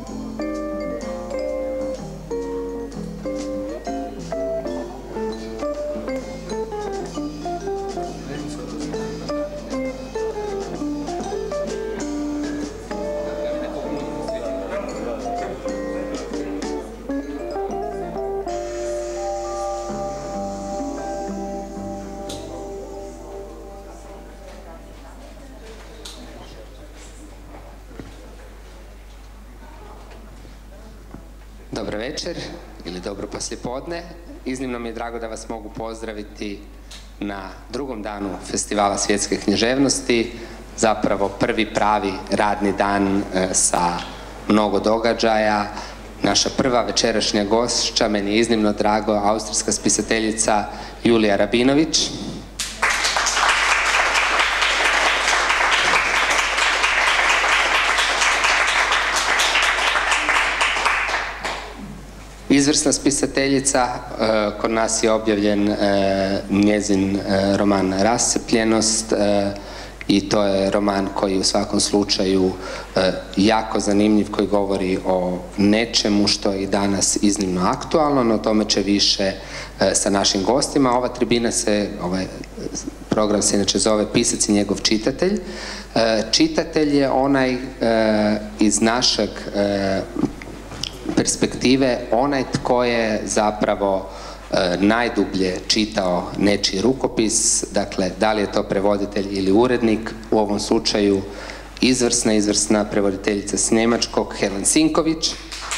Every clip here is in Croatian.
Dobro večer ili dobro poslijepodne. Iznimno mi je drago da vas mogu pozdraviti na drugom danu Festivala svjetske književnosti, zapravo prvi pravi radni dan sa mnogo događaja. Naša prva večerašnja gošća, meni je iznimno drago, austrijska spisateljica Julija Rabinović. Izvrsna spisateljica, kod nas je objavljen njezin roman Rascepljenost i to je roman koji u svakom slučaju jako zanimljiv, koji govori o nečemu što je i danas iznimno aktualno, no o tome će više sa našim gostima. Ova tribina ovaj program se inače zove Pisac i njegov čitatelj. Čitatelj je onaj iz našeg perspektive, onaj tko je zapravo najdublje čitao nečiji rukopis, dakle, da li je to prevoditelj ili urednik, u ovom slučaju izvrsna prevoditeljica s njemačkog Helen Sinković.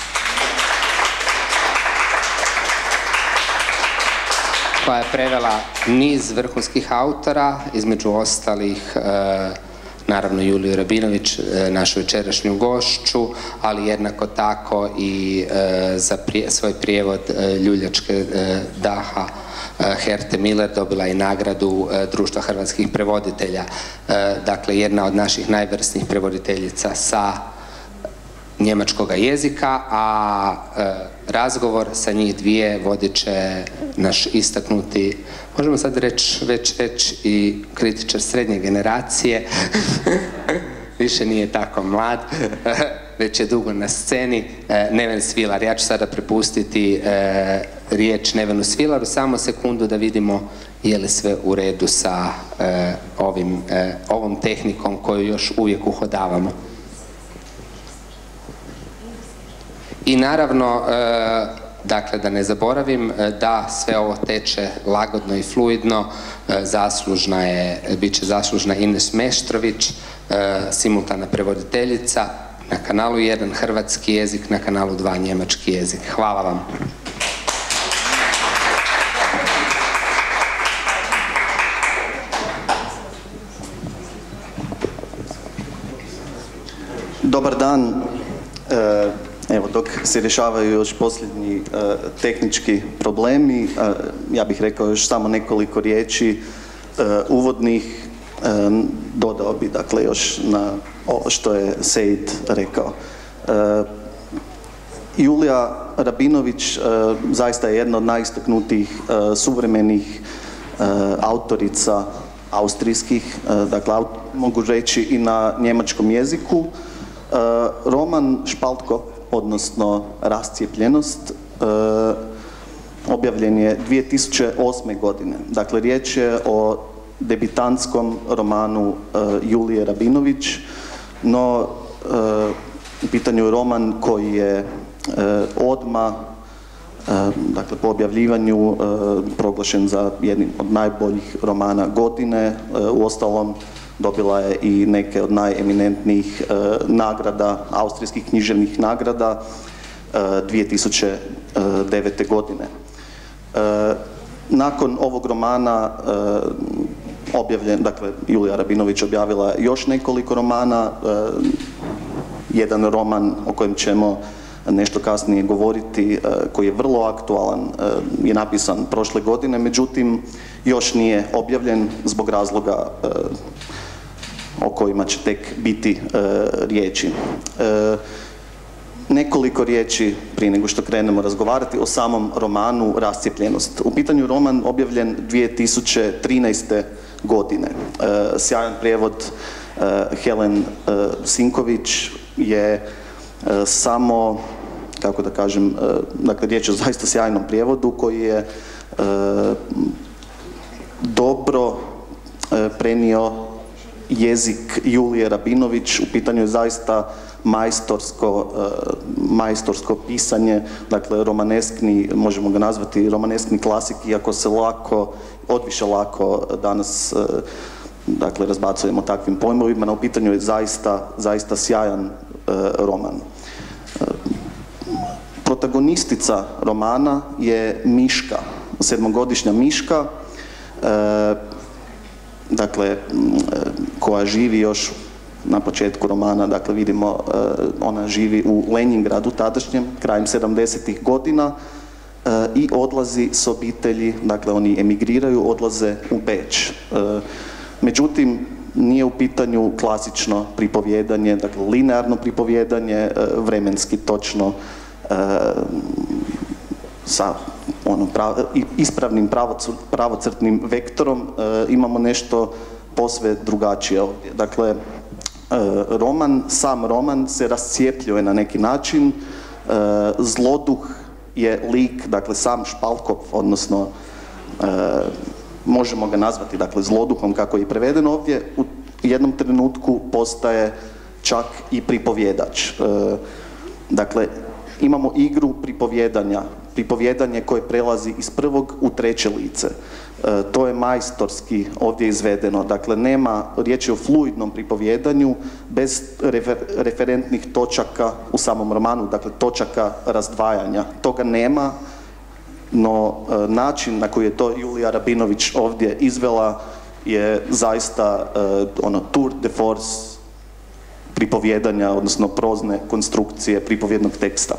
Koja je prevela niz vrhunskih autora, između ostalih naravno Juliju Rabinović, našu večerašnju gošću, ali jednako tako i za svoj prijevod ljuljačke daha Herte Miller dobila i nagradu Društva hrvatskih prevoditelja. Dakle, jedna od naših najvrsnijih prevoditeljica sa njemačkog jezika, a razgovor sa njih dvije vodit će naš istaknuti, možemo sad reći već i kritičar srednje generacije, više nije tako mlad, već je dugo na sceni, Neven Svilar. Ja ću sada prepustiti riječ Nevenu Svilaru, samo sekundu da vidimo je li sve u redu sa ovom tehnikom koju još uvijek uhodavamo. I naravno, dakle, da ne zaboravim da sve ovo teče lagodno i fluidno, bit će zaslužna Ines Meštrović, simultana prevoditeljica, na kanalu 1 hrvatski jezik, na kanalu 2 njemački jezik. Hvala vam. Dobar dan. Evo, dok se rješavaju još posljednji tehnički problemi, ja bih rekao još samo nekoliko riječi uvodnih, dodao bi dakle još na ovo što je Sejid rekao. Julija Rabinović zaista je jedna od najistaknutijih suvremenih autorica austrijskih, dakle mogu reći i na njemačkom jeziku. Roman Spaltkopf, odnosno Rascijepljenost, objavljen je 2008. godine. Dakle, riječ je o debitantskom romanu Julije Rabinović, no u pitanju je roman koji je odmah, dakle, po objavljivanju proglašen za jednim od najboljih romana godine. Uostalom, dobila je i neke od najeminentnijih nagrada, austrijskih književnih nagrada 2009. godine. Nakon ovog romana dakle, Julija Rabinović objavila još nekoliko romana. Jedan roman o kojem ćemo nešto kasnije govoriti, koji je vrlo aktualan, je napisan prošle godine, međutim još nije objavljen zbog razloga o kojima će tek biti riječi. Nekoliko riječi prije nego što krenemo razgovarati o samom romanu Rascijepljenost. U pitanju roman objavljen 2013. godine. Sjajan prijevod Helen Sinković je samo, kako da kažem, dakle riječ je o zaista sjajnom prijevodu koji je dobro prenio jezik Julije Rabinović. U pitanju je zaista majstorsko pisanje, dakle romaneskni, možemo ga nazvati romaneskni klasik, iako se odviše lako danas dakle razbacujemo takvim pojmovima, no u pitanju je zaista sjajan roman. Protagonistica romana je Miška, 7-godišnja Miška, dakle, koja živi još na početku romana, dakle vidimo, ona živi u Lenjingradu tadašnjem, krajem 70-ih godina i odlazi s obitelji, dakle oni emigriraju, odlaze u Beč. Međutim, nije u pitanju klasično pripovijedanje, dakle linearno pripovijedanje, vremenski točno, sa ispravnim pravocrtnim vektorom, imamo nešto posve drugačije ovdje. Dakle, sam roman se rascijepljuje na neki način, zloduh je lik, dakle sam Špalkov, odnosno možemo ga nazvati dakle zloduhom kako je prevedeno ovdje, u jednom trenutku postaje čak i pripovjedač. Dakle, imamo igru pripovjedanje koje prelazi iz prvog u treće lice. To je majstorski ovdje izvedeno. Dakle, riječ je o fluidnom pripovjedanju bez referentnih točaka u samom romanu, dakle točaka razdvajanja. Toga nema, no način na koji je to Julija Rabinović ovdje izvela je zaista tour de force pripovjedanja, odnosno prozne konstrukcije pripovjednog teksta.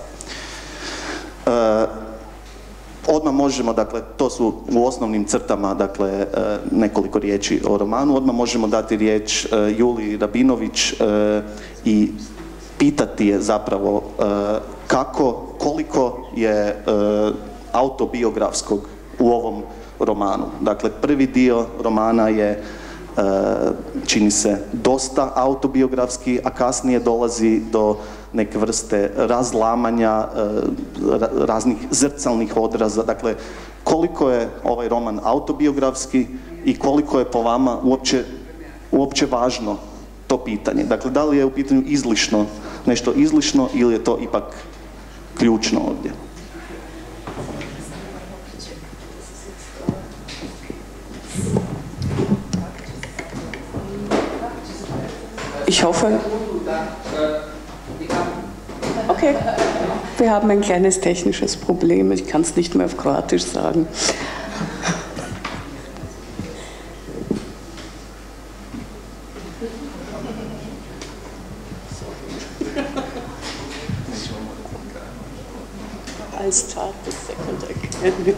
Odmah možemo, dakle, to su u osnovnim crtama, dakle, nekoliko riječi o romanu, odmah možemo dati riječ Juliji Rabinović i pitati je zapravo koliko je autobiografskog u ovom romanu. Dakle, prvi dio romana je, čini se, dosta autobiografski, a kasnije dolazi do neke vrste razlamanja, raznih zrcalnih odraza. Dakle, koliko je ovaj roman autobiografski i koliko je po vama uopće važno to pitanje? Dakle, da li je u pitanju nešto izlišno ili je to ipak ključno ovdje? Ich hoffe, okay, wir haben ein kleines technisches Problem, ich kann es nicht mehr auf Kroatisch sagen. I'll start the second again.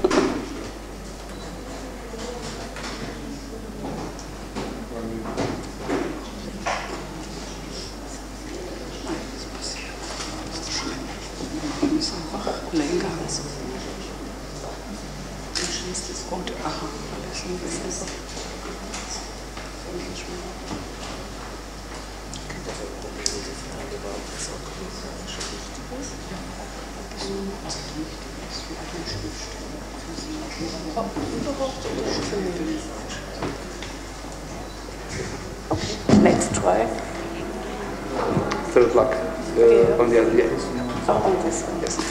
Let's try. Third luck. On the other, yes. Oh, on this one. Yes.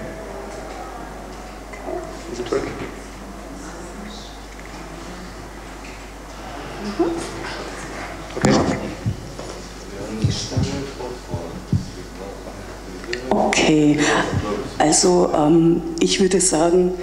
Is it working? Okay, also ich würde sagen,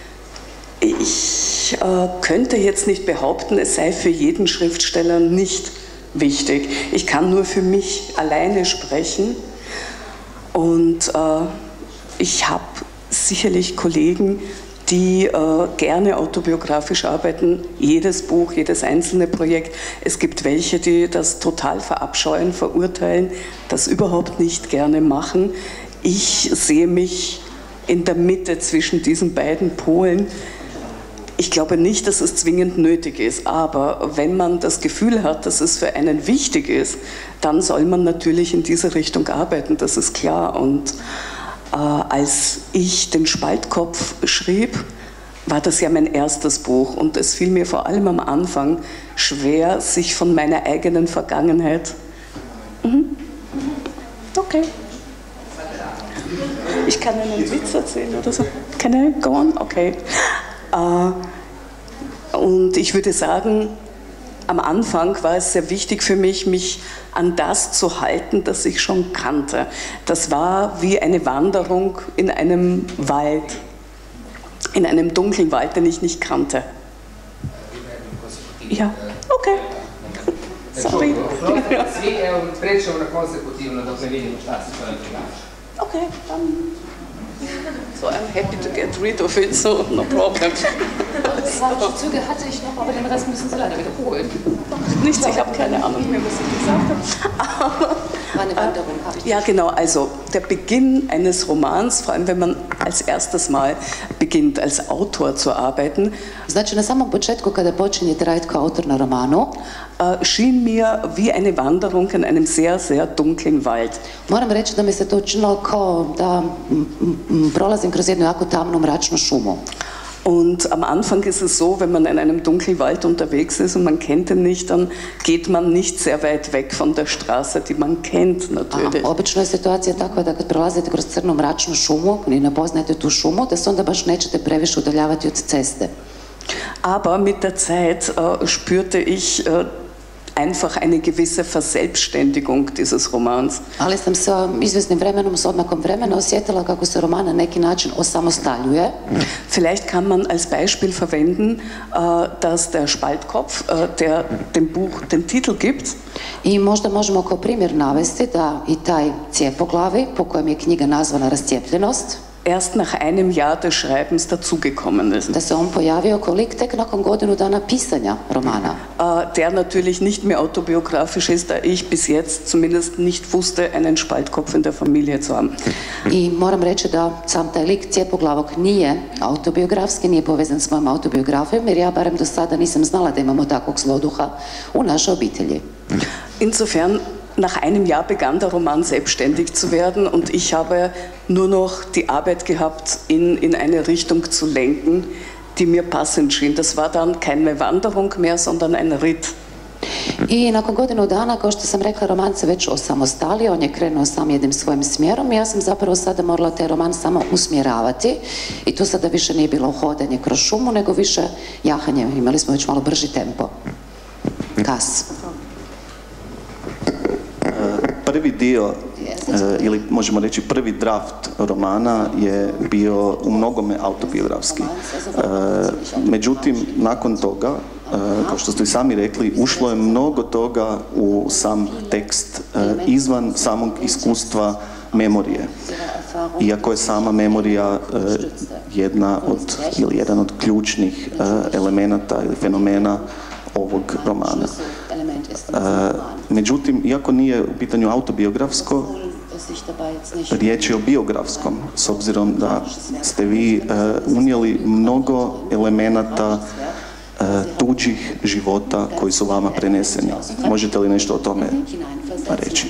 ich könnte jetzt nicht behaupten, es sei für jeden Schriftsteller nicht wichtig. Ich kann nur für mich alleine sprechen und ich habe sicherlich Kollegen, die gerne autobiografisch arbeiten, jedes Buch, jedes einzelne Projekt. Es gibt welche, die das total verabscheuen, verurteilen, das überhaupt nicht gerne machen. Ich sehe mich in der Mitte zwischen diesen beiden Polen. Ich glaube nicht, dass es zwingend nötig ist, aber wenn man das Gefühl hat, dass es für einen wichtig ist, dann soll man natürlich in diese Richtung arbeiten, das ist klar. Und als ich den Spaltkopf schrieb, war das ja mein erstes Buch und es fiel mir vor allem am Anfang schwer, sich von meiner eigenen Vergangenheit... Okay. Ich kann einen Witz erzählen oder so. Can I go on? Okay. Und ich würde sagen, am Anfang war es sehr wichtig für mich, mich an das zu halten, das ich schon kannte. Das war wie eine Wanderung in einem Wald, in einem dunklen Wald, den ich nicht kannte. Ja, okay. Sorry. Okay, dann. So, I'm happy to get rid of it, so no problem. Züge hatte ich noch, aber den Rest müssen Sie leider wiederholen. Nichts, ich habe keine Ahnung mehr, was ich gesagt habe. War eine Wanderung, habe ich. Ja, genau, also der Beginn eines Romans, vor allem wenn man als erstes Mal beginnt, als Autor zu arbeiten, Znači, na samom početku, kada počinjete raditi kao autor na romanu, schien mir wie eine Wanderung in einem sehr, sehr dunklen Wald. moram reći da mi se to učinilo kao da prolazim kroz jednu jako tamnu, mračnu šumu. Und am Anfang ist es so, wenn man in einem dunklen Wald unterwegs ist und man kennt ihn nicht, dann geht man nicht sehr weit weg von der Straße, die man kennt natürlich. Obično je situacija takva da kad prolazite kroz crnu mračnu šumu i ne poznajete tu šumu, da se onda baš nećete previše udaljavati od ceste. Aber mit der Zeit spürte ich einfach eine gewisse Verselbstständigung dieses Romans. Ali sam sa izvjesnim vremenom, s odmakom vremena osjetila kako se roman na neki način osamostaljuje. Vielleicht kann man als Beispiel verwenden, dass der Spaltkopf, der dem Buch den Titel gibt, I možda možemo kao primjer navesti da i taj cijepoglavi, po kojem je knjiga nazvana Rascijepljenost, erst nach einem Jahr des Schreibens dazugekommen ist. da se on pojavio kao lik tek nakon godinu dana pisanja romana. Der natürlich nicht mehr autobiografisch ist, da ich bis jetzt zumindest nicht wusste, einen Spaltkopf in der Familie zu haben. I moram reći da sam taj lik Cijepoglavog nije autobiografski, nije povezan s mojom autobiografijom, jer ja barem do sada nisam znala da imamo takvog zloduha u našoj obitelji. Insofern, nach einem Jahr begann der Roman selbstständig zu werden und ich habe nur noch die Arbeit gehabt, in eine Richtung zu lenken, die mir passend schien. Das war dann keine Wanderung mehr, sondern ein Ritt. I nakon godinu dana, kao što sam rekla, roman se već osamostalio, on je krenuo sam jednim svojim smjerom i ja sam zapravo sada morala taj roman samo usmjeravati i tu sada više nije bilo hodanje kroz šumu, nego više jahanje. Imali smo već malo brži tempo. Kas. Prvi dio, ili možemo reći prvi draft romana je bio u mnogome autobiografski. Međutim, nakon toga, kao što ste i sami rekli, ušlo je mnogo toga u sam tekst izvan samog iskustva memorije. Iako je sama memorija jedan od ključnih elemenata ili fenomena ovog romana. Međutim, iako nije u pitanju autobiografsko, riječ je o biografskom, s obzirom da ste vi unijeli mnogo elemenata tuđih života koji su vama preneseni. Možete li nešto o tome reći?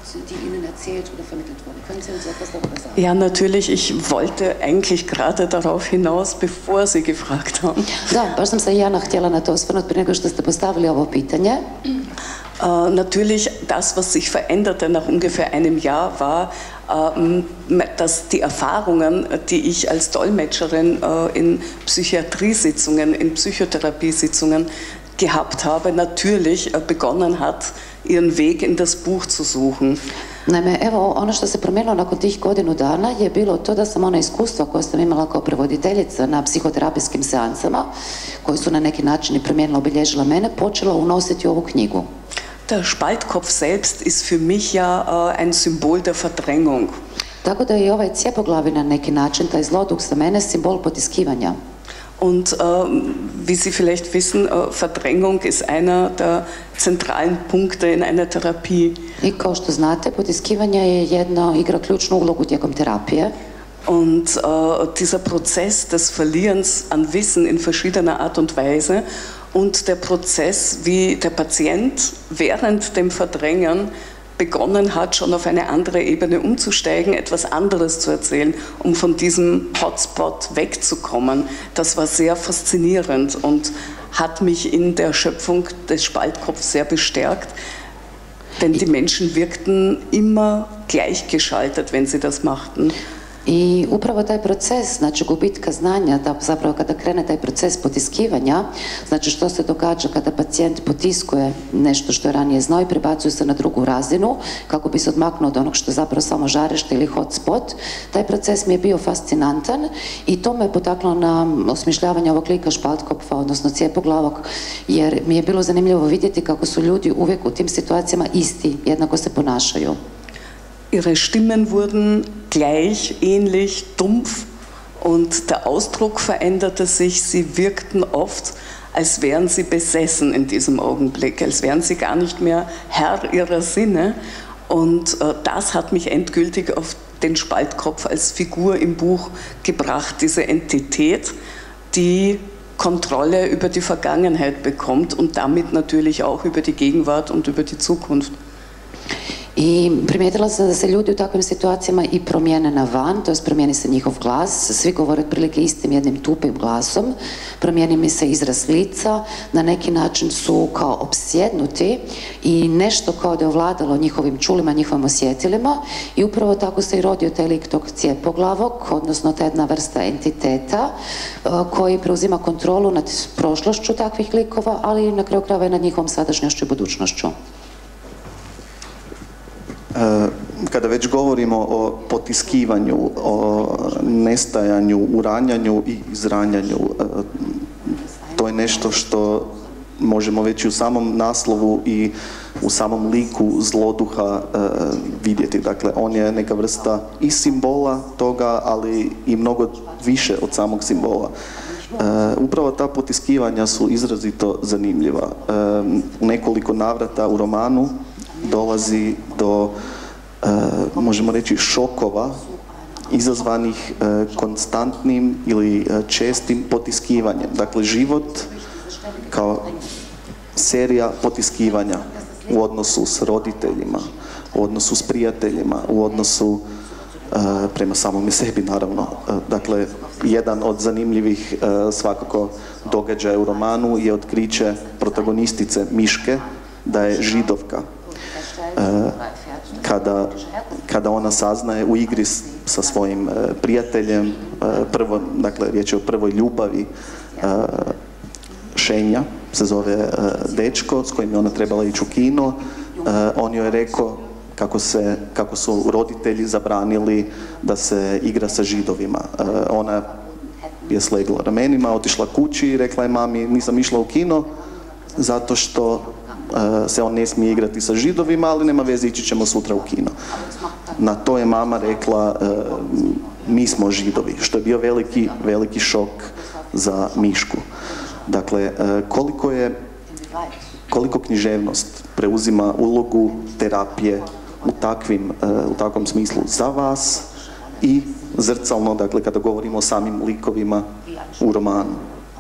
Ja, natürlich, ich wollte eigentlich gerade darauf hinaus, bevor Sie gefragt haben. Da, baš sam se i ja htjela na to osvrnuti prije nego što ste postavili ovo pitanje. Natürlich, das, was sich veränderte nach ungefähr einem Jahr, war, dass die Erfahrungen, die ich als Dolmetscherin in Psychiatriesitzungen, in Psychotherapiesitzungen gehabt habe, natürlich begonnen hat, ihren Weg in das Buch zu suchen. Naime, evo, ono što se promijenilo nakon tih godinu dana je bilo to da sam ona iskustva koje sam imala kao prevoditeljica na psihoterapijskim seansama, koji su na neki način i promijenila, obilježila mene, počela unositi u ovu knjigu. Der Spaltkopf selbst ist für mich ja ein Symbol der Verdrängung. Tako da je i ovaj cijepoglavi na neki način, taj zloduh za mene, simbol potiskivanja. Und wie Sie vielleicht wissen, Verdrängung ist einer der zentralen Punkte in einer Therapie. I kao što znate, potiskivanje je igra ključnu ulogu tijekom terapije. Und dieser Prozess des Verlierens an Wissen in verschiedener Art und Weise und der Prozess, wie der Patient während dem Verdrängen begonnen hat, schon auf eine andere Ebene umzusteigen, etwas anderes zu erzählen, um von diesem Hotspot wegzukommen. Das war sehr faszinierend und hat mich in der Schöpfung des Spaltkopfs sehr bestärkt, denn die Menschen wirkten immer gleichgeschaltet, wenn sie das machten. I upravo taj proces, znači gubitka znanja, da zapravo kada krene taj proces potiskivanja, znači što se događa kada pacijent potiskuje nešto što je ranije znao i prebacuje se na drugu razinu, kako bi se odmaknuo od onog što je zapravo samo žarište ili hotspot, taj proces mi je bio fascinantan i to me je potaklo na osmišljavanje ovog lika Spaltkopfa, odnosno Cijepoglavog, jer mi je bilo zanimljivo vidjeti kako su ljudi uvijek u tim situacijama isti, jednako se ponašaju. Ihre Stimmen wurden gleich, ähnlich, dumpf und der Ausdruck veränderte sich. Sie wirkten oft, als wären sie besessen in diesem Augenblick, als wären sie gar nicht mehr Herr ihrer Sinne. Und das hat mich endgültig auf den Spaltkopf als Figur im Buch gebracht, diese Entität, die Kontrolle über die Vergangenheit bekommt und damit natürlich auch über die Gegenwart und über die Zukunft. I primijetila sam da se ljudi u takvim situacijama i promijene na van, to jest promijeni se njihov glas, svi govore otprilike istim jednim tupim glasom, promijeni mi se izraz lica, na neki način su kao opsjednuti i nešto kao da je ovladalo njihovim čulima, njihovim osjetilima i upravo tako se i rodio taj lik tog Cijepoglavog, odnosno ta jedna vrsta entiteta koji preuzima kontrolu nad prošlošću takvih likova, ali na kraju krajeva i nad njihovom sadašnjošću i budućnošću. Kada već govorimo o potiskivanju, o nestajanju, uranjanju i izranjanju, to je nešto što možemo već i u samom naslovu i u samom liku zloduha vidjeti. Dakle, on je neka vrsta i simbola toga, ali i mnogo više od samog simbola. Upravo ta potiskivanja su izrazito zanimljiva. U nekoliko navrata u romanu dolazi do, možemo reći, šokova izazvanih konstantnim ili čestim potiskivanjem. Dakle, život kao serija potiskivanja u odnosu s roditeljima, u odnosu s prijateljima, u odnosu prema samome sebi, naravno. Dakle, jedan od zanimljivih svakako događaja u romanu je otkriće protagonistice Miške da je Židovka. Kada ona saznaje u igri sa svojim prijateljem, dakle, riječ je o prvoj ljubavi, Šenja se zove dečko s kojim je ona trebala ići u kino, on joj je rekao kako su roditelji zabranili da se igra sa Židovima. Ona je slegla ramenima, otišla kući i rekla je mami, nisam išla u kino zato što se on ne smije igrati sa Židovima, ali nema veze, ići ćemo sutra u kino. Na to je mama rekla, mi smo Židovi, što je bio veliki šok za Mišku. Dakle, koliko književnost preuzima ulogu terapije u takvom smislu za vas i zrcalno, dakle, kada govorimo o samim likovima u romanu.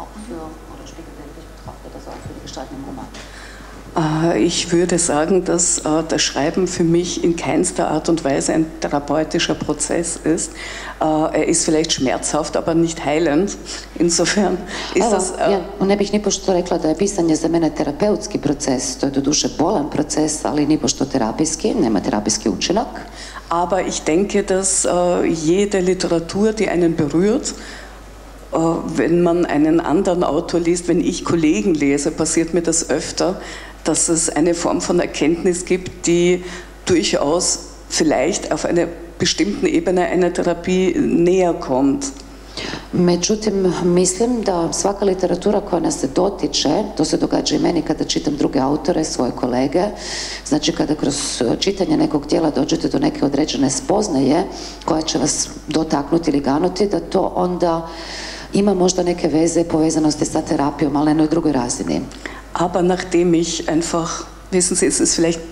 Ich würde sagen, dass das Schreiben für mich in keinster Art und Weise ein therapeutischer Prozess ist. Er ist vielleicht schmerzhaft, aber nicht heilend. Insofern ist das... Ja ne bih nipošto rekla da je pisanje za mene terapeutski proces, to je doduše bolan proces, ali nipošto terapijski, nema terapijski učinak. Aber ich denke, dass jede Literatur, die einen berührt, wenn man einen anderen Autor liest, wenn ich Kollegen lese, passiert mir das öfter, dass es eine Form von Erkenntnis gibt, die durchaus vielleicht auf einer bestimmten Ebene einer Therapie näher kommt. Međutim, mislim da svaka literatura koja nas se dotiče, to se događa i meni kada čitam druge autore, svoje kolege, znači kada kroz čitanje nekog djela dođete do neke određene spoznaje koja će vas dotaknuti ili ganuti, da to onda ima možda neke veze i povezanosti sa terapijom, ali na jednoj drugoj razini. Aber nachdem ich einfach, wissen Sie, es ist vielleicht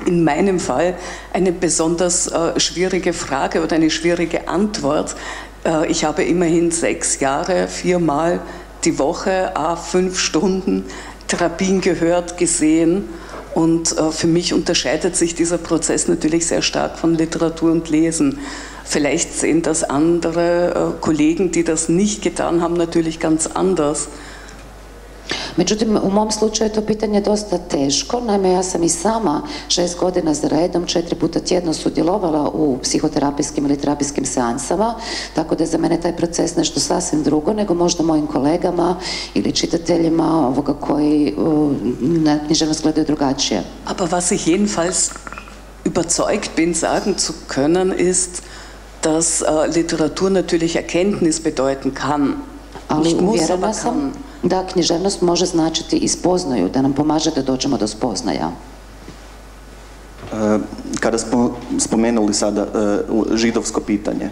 in meinem Fall eine besonders schwierige Frage oder eine schwierige Antwort. Ich habe immerhin 6 Jahre, 4-mal die Woche, 5 Stunden Therapien gehört, gesehen. Und für mich unterscheidet sich dieser Prozess natürlich sehr stark von Literatur und Lesen. Vielleicht sehen das andere Kollegen, die das nicht getan haben, natürlich ganz anders. Međutim, u mom slučaju to pitanje je dosta teško. Naime, ja sam i sama 6 godina za redom 4 puta tjedno sudjelovala u psihoterapijskim ili terapijskim seansama, tako da je za mene taj proces nešto sasvim drugo nego možda mojim kolegama ili čitateljima ovoga koji na književnost gledaju drugačije. Aber was ich jedenfalls überzeugt bin, sagen zu können, ist, dass Literatur natürlich Erkenntnis bedeuten kann. Ali uvjerena sam da književnost može značiti i spoznaju, da nam pomaže da dođemo do spoznaja. Kada smo spomenuli sada židovsko pitanje,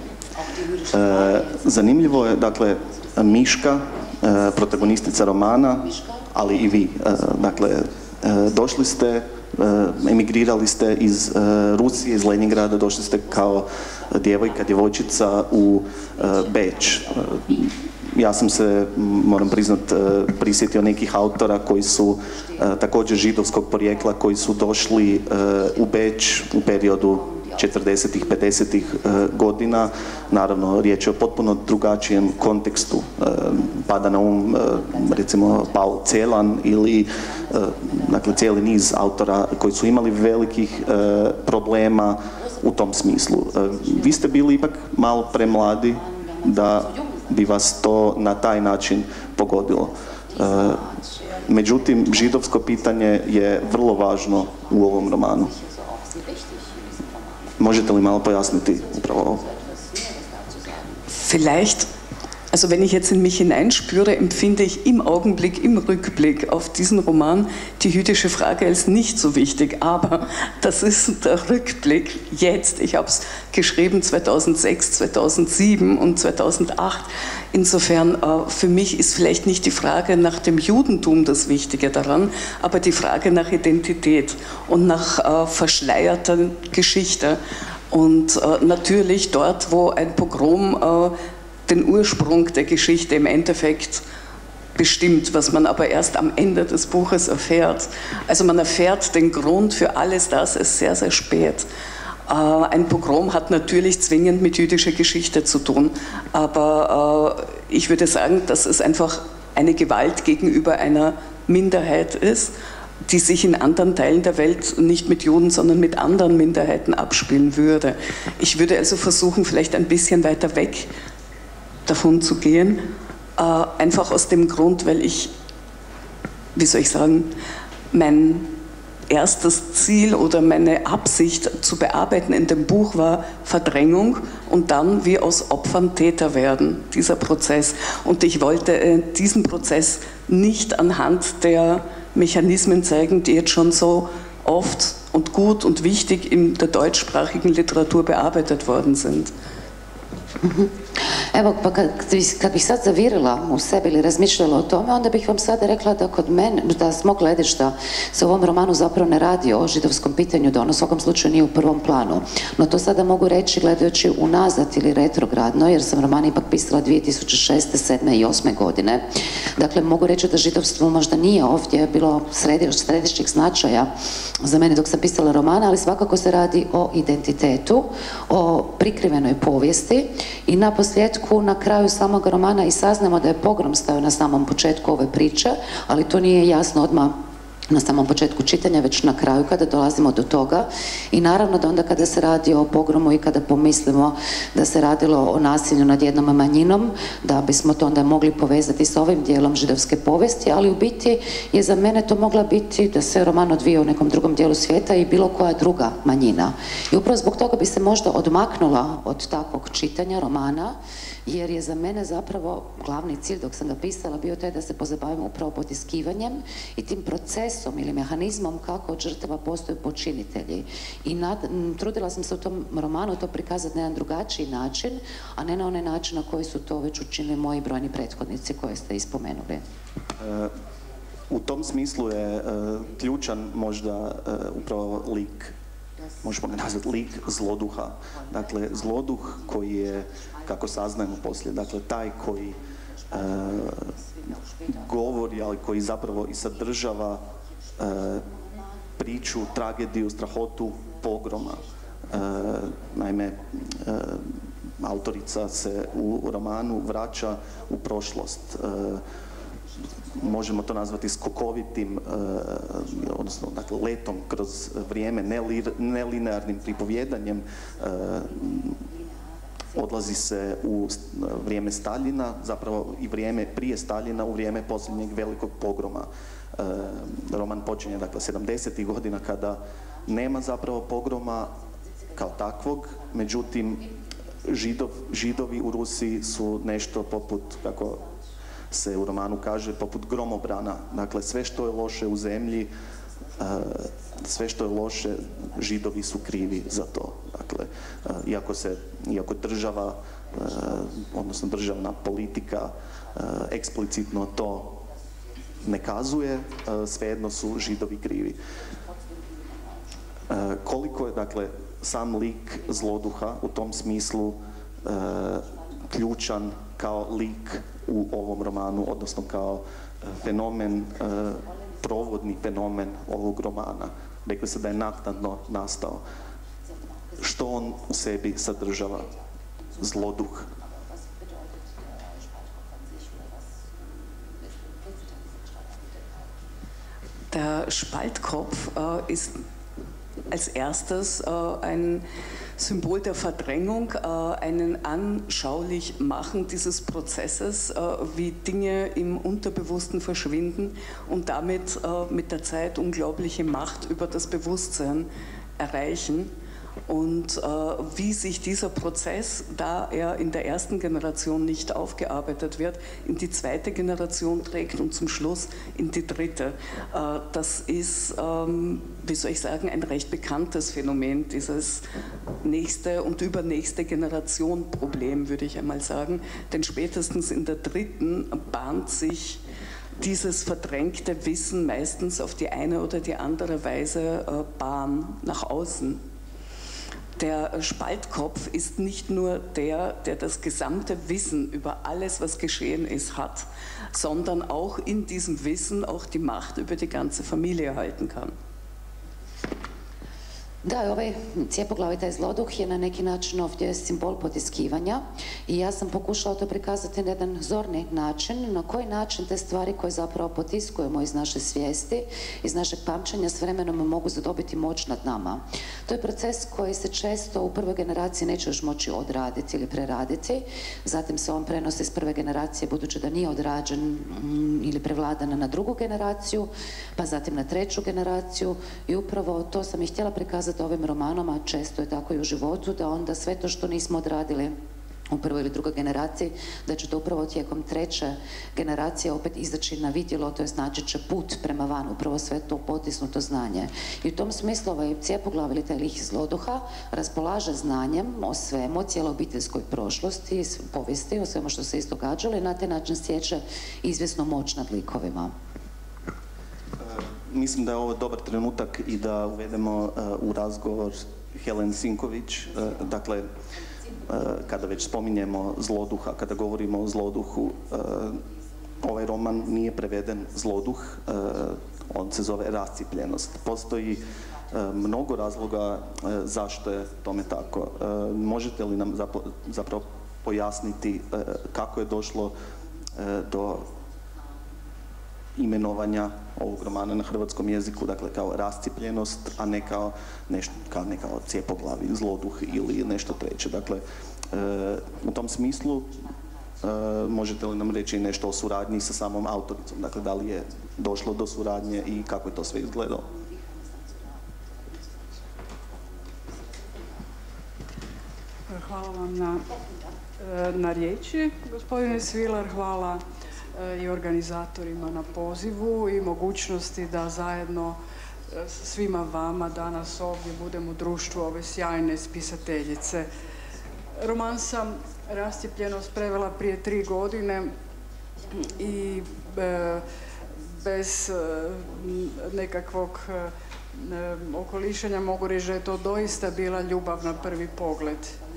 zanimljivo je, dakle, Miška, protagonistica romana, ali i vi. Dakle, došli ste, emigrirali ste iz Rusije, iz Leningrada, došli ste kao djevojčica u Beč. Ja sam se, moram priznat, prisjetio nekih autora koji su također židovskog porijekla, koji su došli u Beč u periodu 40-ih, 50-ih godina. Naravno, riječ je o potpuno drugačijem kontekstu. Pada na recimo, Paul Celan ili dakle, cijeli niz autora koji su imali velikih problema u tom smislu. Vi ste bili ipak malo premladi da bi vas to na taj način pogodilo. Međutim, židovsko pitanje je vrlo važno u ovom romanu. Možete li malo pojasniti upravo ovo? Vielleicht, also wenn ich jetzt in mich hineinspüre, empfinde ich im Augenblick, im Rückblick auf diesen Roman die jüdische Frage als nicht so wichtig. Aber das ist der Rückblick jetzt. Ich habe es geschrieben 2006, 2007 und 2008. Insofern, für mich ist vielleicht nicht die Frage nach dem Judentum das Wichtige daran, aber die Frage nach Identität und nach verschleierter Geschichte. Und natürlich dort, wo ein Pogrom den Ursprung der Geschichte im Endeffekt bestimmt, was man aber erst am Ende des Buches erfährt. Also man erfährt den Grund für alles das erst sehr, sehr spät. Ein Pogrom hat natürlich zwingend mit jüdischer Geschichte zu tun, aber ich würde sagen, dass es einfach eine Gewalt gegenüber einer Minderheit ist, die sich in anderen Teilen der Welt nicht mit Juden, sondern mit anderen Minderheiten abspielen würde. Ich würde also versuchen, vielleicht ein bisschen weiter weg davon zu gehen, einfach aus dem Grund, weil ich, wie soll ich sagen, mein erstes Ziel oder meine Absicht zu bearbeiten in dem Buch war Verdrängung und dann wie aus Opfern Täter werden, dieser Prozess. Und ich wollte diesen Prozess nicht anhand der Mechanismen zeigen, die jetzt schon so oft und gut und wichtig in der deutschsprachigen Literatur bearbeitet worden sind. Evo, pa kad bih sad zavirila u sebi ili razmišljala o tome, onda bih vam sada rekla da kod mene, da s mog gledišta se u ovom romanu zapravo ne radi o židovskom pitanju, da ono u svakom slučaju nije u prvom planu. No to sada mogu reći gledajući unazad ili retrogradno, jer sam roman ipak pisala 2006., 2007. i 2008. godine. Dakle, mogu reći da židovstvo možda nije ovdje bilo središnjeg značaja za mene dok sam pisala romana, ali svakako se radi o identitetu, o prikrivenoj povijesti i naposljetku na kraju samog romana i saznamo da je pogrom stajao na samom početku ove priče, ali to nije jasno odmah na samom početku čitanja, već na kraju kada dolazimo do toga. I naravno da onda kada se radi o pogromu i kada pomislimo da se radilo o nasilju nad jednom manjinom, da bismo to onda mogli povezati s ovim dijelom židovske povijesti, ali u biti je za mene to mogla biti da se roman odvija u nekom drugom dijelu svijeta i bilo koja druga manjina. I upravo zbog toga bi se možda odmaknula od takvog čitanja romana, jer je za mene zapravo glavni cilj dok sam ga pisala bio taj da se pozabavim upravo potiskivanjem i tim procesom ili mehanizmom kako od žrtava postaju počinitelji. I trudila sam se u tom romanu to prikazati na jedan drugačiji način, a ne na onaj način na koji su to već učinili moji brojni prethodnici koje ste ispomenuli. U tom smislu je ključan možda upravo lik možemo ga nazvati lik zloduha. Dakle, zloduh koji je, kako saznajemo poslije, dakle, taj koji govori, ali koji zapravo i sadržava priču, tragediju, strahotu pogroma. Naime, autorica se u romanu vraća u prošlost. Možemo to nazvati skokovitim, odnosno dakle, letom kroz vrijeme, nelinearnim pripovjedanjem. Odlazi se u vrijeme Staljina, zapravo i vrijeme prije Staljina, u vrijeme posljednjeg velikog pogroma. Roman počinje, dakle, 70. godina kada nema zapravo pogroma kao takvog, međutim, Židovi u Rusiji su nešto poput, kako se u romanu kaže, poput gromobrana. Dakle, sve što je loše u zemlji, sve što je loše, Židovi su krivi za to. Dakle, iako država, odnosno državna politika eksplicitno to ne kazuje, svejedno su Židovi krivi. Koliko je, dakle, sam lik zloduha u tom smislu ključan kao lik u ovom romanu, odnosno kao fenomen, provodni fenomen ovog romana. Rekli se da je naknadno nastao. Što on u sebi sadržava? Zloduh. Der Spaltkopf ist als erstes ein Symbol der Verdrängung, ein Anschaulichmachen dieses Prozesses, wie Dinge im Unterbewussten verschwinden und damit mit der Zeit unglaubliche Macht über das Bewusstsein erreichen. Und wie sich dieser Prozess, da er in der ersten Generation nicht aufgearbeitet wird, in die zweite Generation trägt und zum Schluss in die dritte. Das ist, wie soll ich sagen, ein recht bekanntes Phänomen, dieses nächste und übernächste Generation Problem, würde ich einmal sagen. Denn spätestens in der dritten bahnt sich dieses verdrängte Wissen meistens auf die eine oder die andere Weise Bahn nach außen. Der Spaltkopf ist nicht nur der das gesamte Wissen über alles, was geschehen ist, hat, sondern auch in diesem Wissen auch die Macht über die ganze Familie halten kann. Da, ovaj cijepoglavi taj zloduh je na neki način ovdje simbol potiskivanja i ja sam pokušala to prikazati na jedan zorni način, na koji način te stvari koje zapravo potiskujemo iz naše svijesti, iz našeg pamćenja s vremenom mogu zadobiti moć nad nama. To je proces koji se često u prvoj generaciji neće još moći odraditi ili preraditi, zatim se on prenosi iz prve generacije budući da nije odrađen ili prevladan na drugu generaciju, pa zatim na treću generaciju i upravo to sam i htjela prikazati ovim romanom, a često je tako i u životu, da onda sve to što nismo odradili u prvoj ili drugoj generaciji, da će to upravo tijekom treće generacije opet izaći na vidjelo, to jest naći će put prema van, upravo sve to potisnuto znanje. I u tom smislu ovaj cijepoglav ili taj lik zloduha raspolaže znanjem o svemu, o cijeloj obiteljskoj prošlosti, povijesti, o svemu što se isto događalo i na taj način stječe izvjesnu moć nad likovima. Mislim da je ovo dobar trenutak i da uvedemo u razgovor Helen Sinković. Dakle, kada već spominjemo zloduha, kada govorimo o zloduhu, ovaj roman nije preveden Zloduh, on se zove Rascijepljenost. Postoji mnogo razloga zašto je tome tako. Možete li nam zapravo pojasniti kako je došlo do imenovanja ovog romana na hrvatskom jeziku, dakle kao Rascijepljenost, a ne kao nešto, ne kao cijepoglavi zloduh ili nešto treće. Dakle, u tom smislu možete li nam reći nešto o suradnji sa samom autoricom? Dakle, da li je došlo do suradnje i kako je to sve izgledalo? Hvala vam na riječi, gospodine Svilar, hvala i organizatorima na pozivu i mogućnosti da zajedno sa svima vama danas ovdje budemo u društvu ove sjajne spisateljice. Roman sam Rascijepljenost prevela prije 3 godine i bez nekakvog okolišanja mogu reći da je to doista bila ljubav na prvi pogled.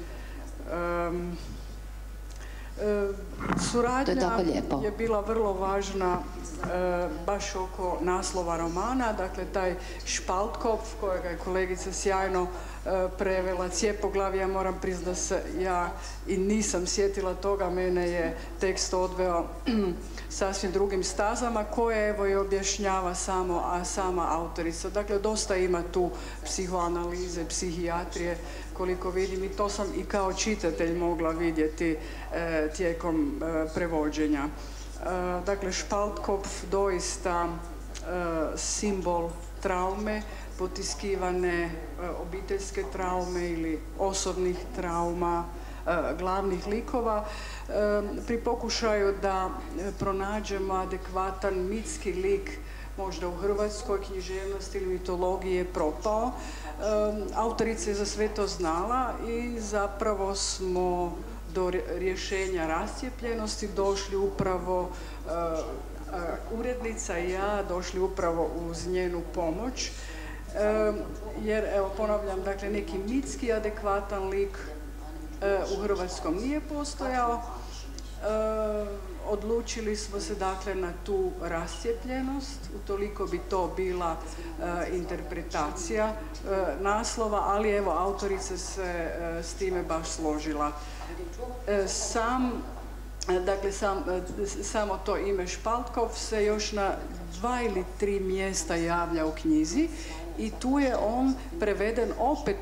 Suradnja je bila vrlo važna baš oko naslova romana, dakle taj Spaltkopf kojega je kolegica sjajno prevela, Cijepoglav, ja moram priznati da se ja i nisam sjetila toga, mene je tekst odveo sasvim drugim stazama koje evo i objašnjava sama autorica. Dakle, dosta ima tu psihoanalize, psihijatrije, koliko vidim, i to sam i kao čitatelj mogla vidjeti tijekom prevođenja. Dakle, Spaltkopf doista simbol traume, potiskivane obiteljske traume ili osobnih trauma glavnih likova. Pri pokušaju da pronađemo adekvatan mitski lik možda u hrvatskoj književnosti ili mitologiji je propao. Autorica je za sve to znala i zapravo smo do rješenja rascijepljenosti došli upravo, urednica i ja došli upravo uz njenu pomoć. Jer, evo ponavljam, dakle neki mitski adekvatan lik u hrvatskom nije postojao. Odlučili smo se dakle na tu rascijepljenost, utoliko bi to bila interpretacija naslova, ali evo autorica se s time baš složila. Samo to ime Spaltkopf se još na 2 ili 3 mjesta javlja u knjizi i tu je on preveden opet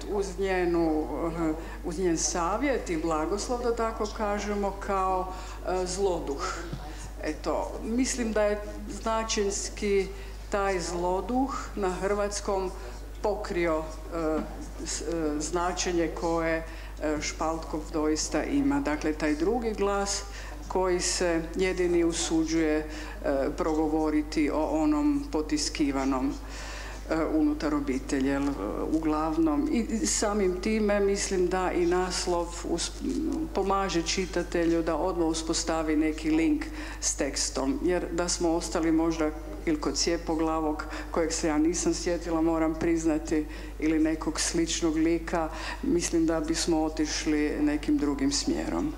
uz njen savjet i blagoslov, da tako kažemo, kao zloduh. Eto, mislim da je značenjski taj zloduh na hrvatskom pokrio značenje koje Spaltkopf doista ima. Dakle, taj drugi glas koji se jedini usuđuje progovoriti o onom potiskivanom unutar obitelji. Uglavnom, i samim time mislim da i naslov pomaže čitatelju da odmah uspostavi neki link s tekstom, jer da smo ostali možda ili kod Cijepoglavog, kojeg se ja nisam sjetila, moram priznati, ili nekog sličnog lika, mislim da bismo otišli nekim drugim smjerom.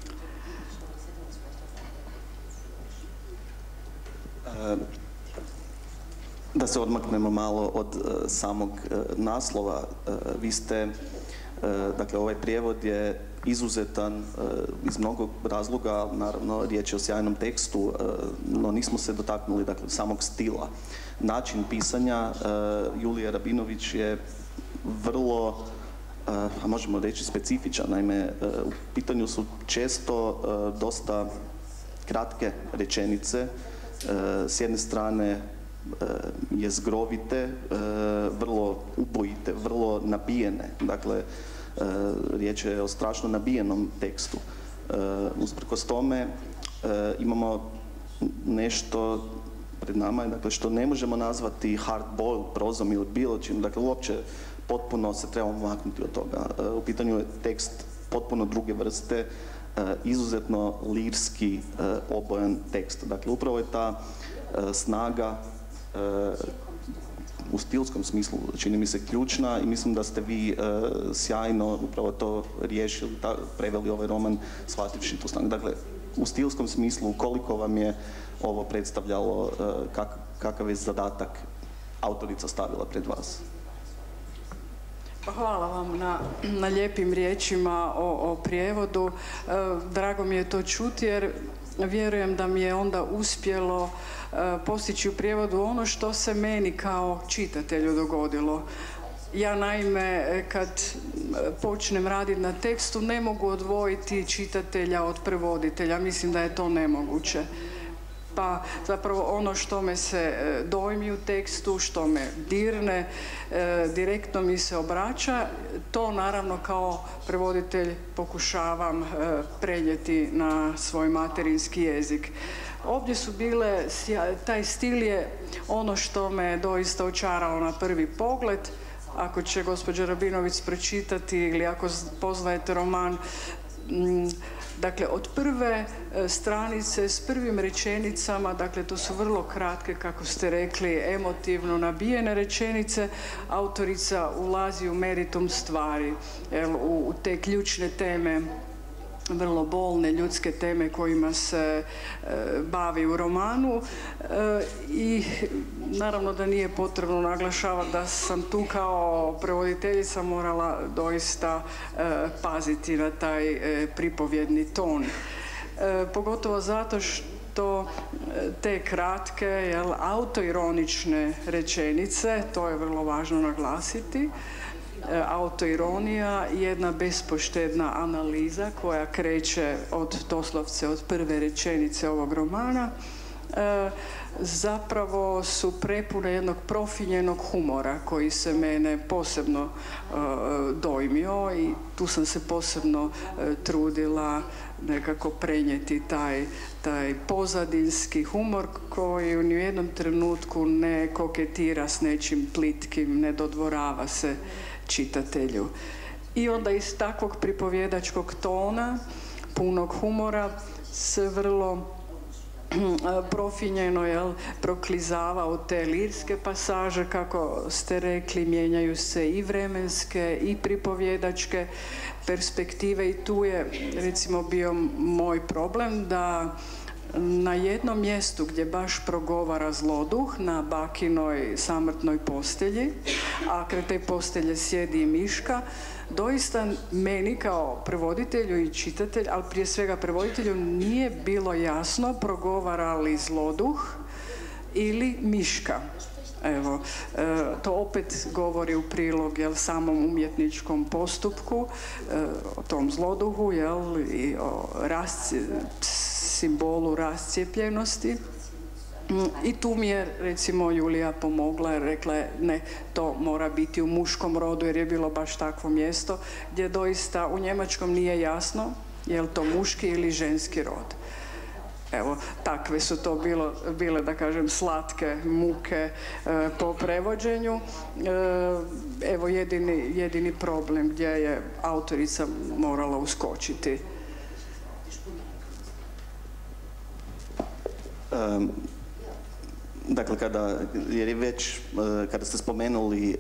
Da se odmaknemo malo od samog naslova, vi ste, dakle ovaj prijevod je izuzetan iz mnogo razloga, naravno riječ je o sjajnom tekstu, no nismo se dotaknuli dakle samog stila. Način pisanja Julije Rabinović je vrlo, a možemo reći specifičan, naime u pitanju su često dosta kratke rečenice, s jedne strane jezgrovite, vrlo ubojite, vrlo nabijene. Dakle, riječ je o strašno nabijenom tekstu. Usprkos tome imamo nešto pred nama, dakle, što ne možemo nazvati hard boiled prozom ili bilo čim. Dakle, uopće potpuno se trebamo maknuti od toga. U pitanju je tekst potpuno druge vrste, izuzetno lirski obojan tekst. Dakle, upravo je ta snaga u stilskom smislu čini mi se ključna i mislim da ste vi sjajno upravo to riješili, preveli ovaj roman shvativši tu snagu. Dakle, u stilskom smislu koliko vam je ovo predstavljalo, kakav je zadatak autorica stavila pred vas? Pa hvala vam na lijepim riječima o prijevodu. Drago mi je to čuti jer vjerujem da mi je onda uspjelo postići u prijevodu ono što se meni kao čitatelju dogodilo. Ja naime kad počnem raditi na tekstu ne mogu odvojiti čitatelja od prevoditelja, mislim da je to nemoguće. Pa zapravo ono što me se dojmi u tekstu, što me dirne, direktno mi se obraća, to naravno kao prevoditelj pokušavam prenijeti na svoj materinski jezik. Ovdje su bile, taj stil je ono što me doista očaralo na prvi pogled. Ako će gospođa Rabinović pročitati ili ako poznajete roman, Dakle, od prve stranice s prvim rečenicama, dakle to su vrlo kratke, kako ste rekli, emotivno nabijene rečenice, autorica ulazi u meritum stvari, u te ključne teme, vrlo bolne ljudske teme kojima se bavi u romanu i naravno da nije potrebno naglašavati da sam tu kao prevoditeljica morala doista paziti na taj pripovjedni ton. Pogotovo zato što te kratke, autoironične rečenice, to je vrlo važno naglasiti, autoironija, jedna bespoštedna analiza koja kreće doslovce od prve rečenice ovog romana, zapravo su prepune jednog profinjenog humora koji se mene posebno dojmio i tu sam se posebno trudila nekako prenijeti taj pozadinski humor koji ni u jednom trenutku ne koketira s nečim plitkim, ne dodvorava se čitatelju. I onda iz takvog pripovjedačkog tona, punog humora, se vrlo profinjeno proklizava u te lirske pasaže, kako ste rekli, mijenjaju se i vremenske i pripovjedačke perspektive i tu je recimo bio moj problem da na jednom mjestu gdje baš progovara zloduh, na bakinoj samrtnoj postelji, a kraj te postelje sjedi i miška, doista meni kao prevoditelju i čitatelj, ali prije svega prevoditelju, nije bilo jasno progovara li zloduh ili miška. Evo, to opet govori u prilog samom umjetničkom postupku, o tom zloduhu i o simbolu rascijepljenosti. I tu mi je recimo Julija pomogla jer rekla je ne, to mora biti u muškom rodu jer je bilo baš takvo mjesto gdje doista u njemačkom nije jasno je li to muški ili ženski rod. Evo, takve su to bile, da kažem, slatke muke po prevođenju. Evo, jedini problem gdje je autorica morala uskočiti. Dakle, kada ste spomenuli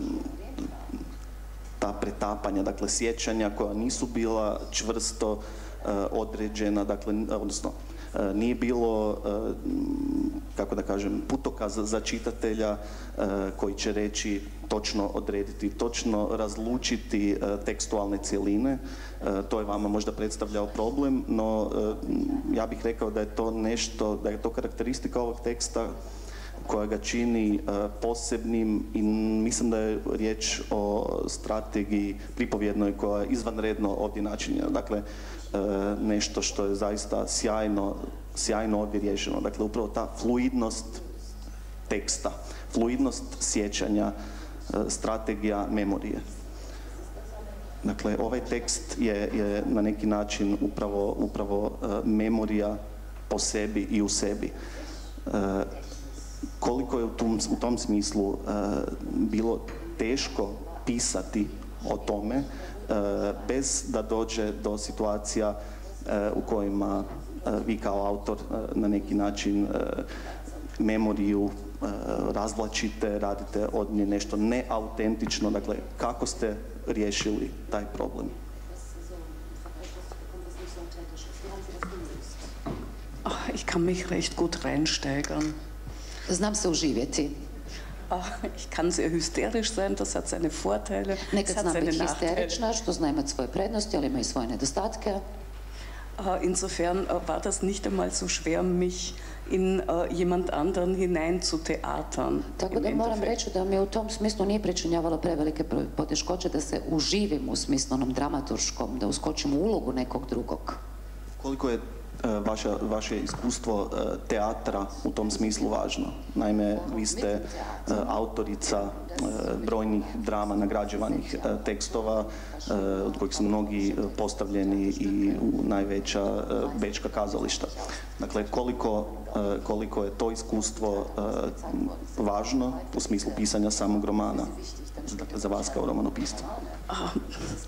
ta pretapanja, dakle sjećanja koja nisu bila čvrsto određena, dakle, odnosno nije bilo, kako da kažem, putokaz za čitatelja koji će reći, točno odrediti, točno razlučiti tekstualne cjeline. To je vama možda predstavljao problem, no ja bih rekao da je to nešto, da je to karakteristika ovog teksta koja ga čini posebnim i mislim da je riječ o strategiji pripovjednoj koja je izvanredno ovdje načinjena. Dakle, nešto što je zaista sjajno ovdje riješeno. Dakle, upravo ta fluidnost teksta, fluidnost sjećanja, strategija memorije. Dakle, ovaj tekst je na neki način upravo memorija po sebi i u sebi. Koliko je u tom smislu bilo teško pisati o tome bez da dođe do situacija u kojima vi kao autor na neki način memoriju razvlačite, radite od nje nešto neautentično. Dakle, kako ste riješili taj problem? Ich kann mich recht gut reinsteigern. Znam se uživjeti. Ich kann sehr hysterisch sein, das hat seine Vorteile, Nekad das hat znam seine biti Nachteile. histerična, što zna imati svoje prednosti, ali ima i svoje nedostatke. Insofern war das nicht einmal so schwer, mich in jemand anderen hinein zu theatern. Tako da moram reći da mi u tom smislu nije pričinjavalo prevelike poteškoće da se uživim u smislu onom dramaturškom, da uskočim u ulogu nekog drugog. Koliko je vaše iskustvo teatra u tom smislu važno? Naime, vi ste autorica brojnih drama, nagrađivanih tekstova, od kojih su mnogi postavljeni i u najveća bečka kazališta. Dakle, koliko je to iskustvo važno u smislu pisanja samog romana, dakle, za vas kao romanopisca?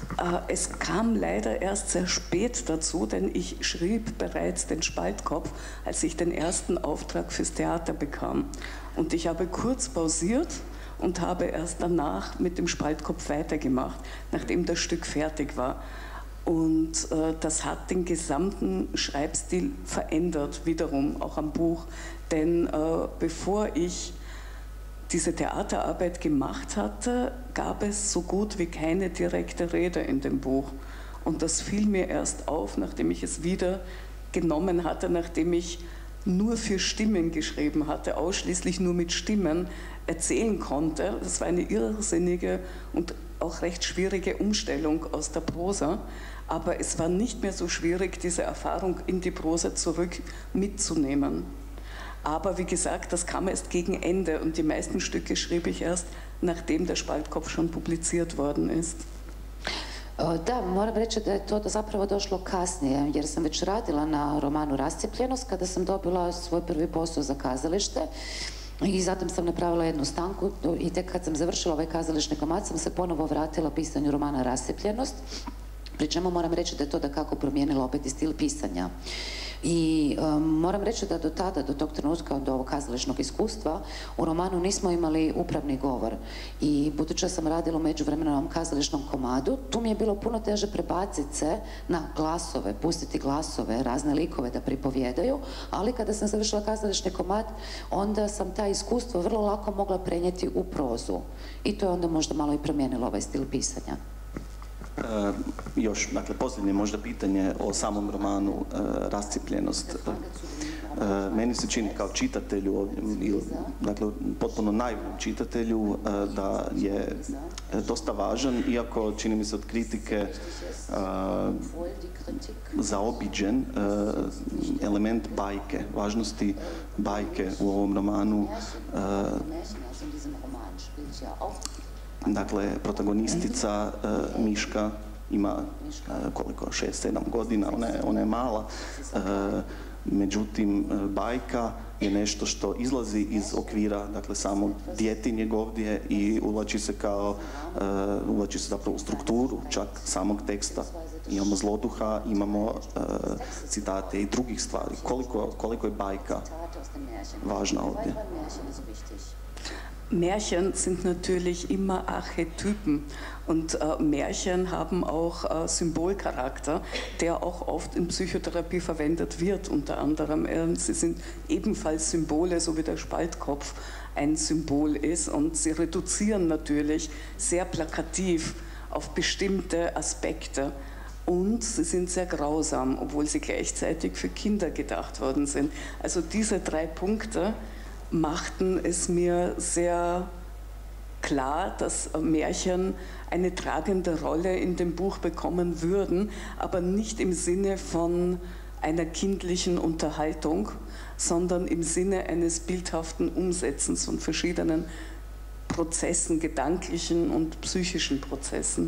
Es kam leider erst sehr spät dazu, denn ich schrieb bereits den Spaltkopf, als ich den ersten Auftrag fürs Theater bekam. Und ich habe kurz pausiert und habe erst danach mit dem Spaltkopf weitergemacht, nachdem das Stück fertig war. Und das hat den gesamten Schreibstil verändert, wiederum auch am Buch. Denn bevor ich diese Theaterarbeit gemacht hatte, gab es so gut wie keine direkte Rede in dem Buch. Und das fiel mir erst auf, nachdem ich es wieder genommen hatte, nachdem ich nur für Stimmen geschrieben hatte, ausschließlich nur mit Stimmen erzählen konnte. Das war eine irrsinnige und auch recht schwierige Umstellung aus der Prosa. Aber es war nicht mehr so schwierig, diese Erfahrung in die Prosa zurück mitzunehmen. Aber wie gesagt, das kam erst gegen Ende und die meisten Stücke schrieb ich erst, nachdem der Spaltkopf schon publiciert worden ist. Da, moram reći da je to zapravo došlo kasnije, jer sam već radila na romanu Rascijepljenost kada sam dobila svoj prvi posao za kazalište i zatim sam napravila jednu stanku i tek kad sam završila ovaj kazališni komad sam se ponovo vratila pisanju romana Rascijepljenost, pri čemu moram reći da je to dakako promijenilo opet i stil pisanja. I moram reći da do tada, do tog trenutka, do ovog kazališnog iskustva, u romanu nismo imali upravni govor. I budući sam radila u međuvremenom kazališnom komadu, tu mi je bilo puno teže prebaciti se na glasove, pustiti glasove, razne likove da pripovjedaju, ali kada sam završila kazališni komad, onda sam ta iskustvo vrlo lako mogla prenijeti u prozu. I to je onda možda malo i promijenilo ovaj stil pisanja. Još, dakle, posljednje možda pitanje o samom romanu Rascijepljenost. Meni se čini kao čitatelju, dakle, potpuno naivnom čitatelju, da je dosta važan, iako čini mi se od kritike zaobiđen element bajke, važnosti bajke u ovom romanu. Dakle, protagonistica Miška ima koliko, 6-7 godina, ona je mala, međutim bajka je nešto što izlazi iz okvira, dakle, samog djetinjeg ovdje i uvlači se zapravo u strukturu čak samog teksta. Imamo zloduha, imamo citate i drugih stvari. Koliko je bajka važna ovdje? Märchen sind natürlich immer Archetypen und Märchen haben auch Symbolcharakter, der auch oft in Psychotherapie verwendet wird, unter anderem. Sie sind ebenfalls Symbole, so wie der Spaltkopf ein Symbol ist, und sie reduzieren natürlich sehr plakativ auf bestimmte Aspekte. Und sie sind sehr grausam, obwohl sie gleichzeitig für Kinder gedacht worden sind. Also diese 3 Punkte machten es mir sehr klar, dass Märchen eine tragende Rolle in dem Buch bekommen würden, aber nicht im Sinne von einer kindlichen Unterhaltung, sondern im Sinne eines bildhaften Umsetzens von verschiedenen Prozessen, gedanklichen und psychischen Prozessen.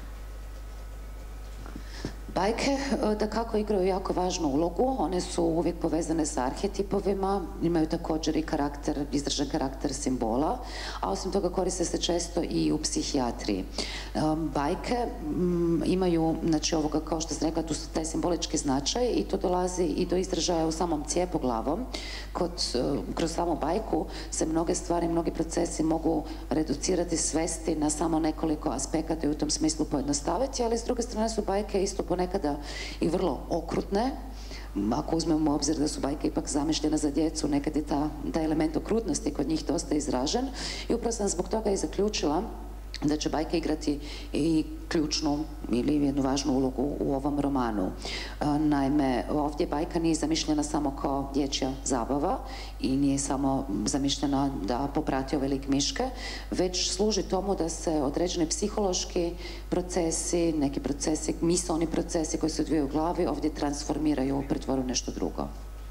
Bajke dakako igraju jako važnu ulogu, one su uvijek povezane sa arhetipovima, imaju također i izražen karakter simbola, a osim toga koriste se često i u psihijatriji. Bajke imaju, znači ovoga, kao što sam rekla, tu su taj simbolički značaj i to dolazi i do izražaja u samom cijepoglavom. Kroz samu bajku se mnoge stvari, mnogi procesi mogu reducirati, svesti na samo nekoliko aspekata i u tom smislu pojednostaviti, ali s druge strane su bajke isto ponekada i vrlo okrutne. Ako uzmemo u obzir da su bajke ipak zamišljene za djecu, nekad je taj element okrutnosti kod njih dosta izražen i upravo sam zbog toga i zaključila da će bajke igrati i ključnu ili jednu važnu ulogu u ovom romanu. Naime, ovdje bajka nije zamišljena samo kao dječja zabava i nije samo zamišljena da poprati ovaj lik Miške, već služi tomu da se određeni psihološki procesi, neki procesi, misaoni procesi koji se odvijaju u glavi ovdje transformiraju, pretvore u nešto drugo.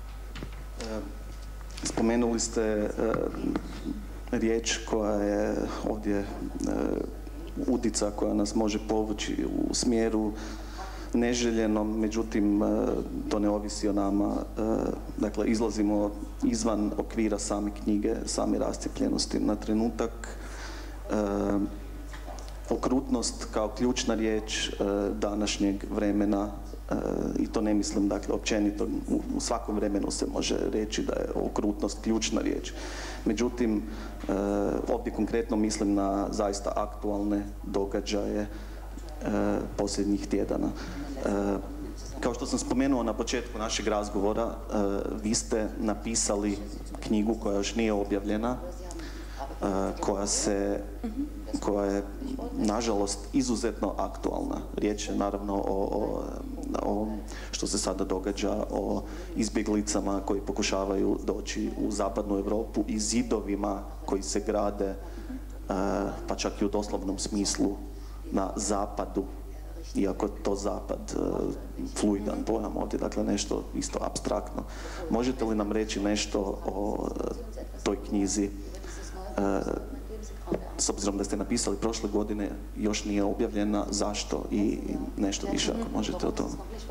Spomenuli ste riječ koja je ovdje udica koja nas može povući u smjeru neželjenom, međutim to ne ovisi o nama. Dakle, izlazimo izvan okvira same knjige, same Rascijepljenosti na trenutak. Okrutnost kao ključna riječ današnjeg vremena, i to ne mislim, dakle, općenito, u svakom vremenu se može reći da je okrutnost ključna riječ. Međutim, ovdje konkretno mislim na zaista aktualne događaje posljednjih tjedana. Kao što sam spomenuo na početku našeg razgovora, vi ste napisali knjigu koja još nije objavljena, koja je nažalost izuzetno aktualna. Riječ je naravno o što se sada događa, o izbjeglicama koji pokušavaju doći u zapadnu Europu i zidovima koji se grade, pa čak i u doslovnom smislu, na zapadu, iako to zapad fluidan pojam ovdje, dakle nešto isto apstraktno. Možete li nam reći nešto o toj knjizi? S obzirom da ste napisali prošle godine, još nije objavljena, zašto i nešto više ako možete o tome.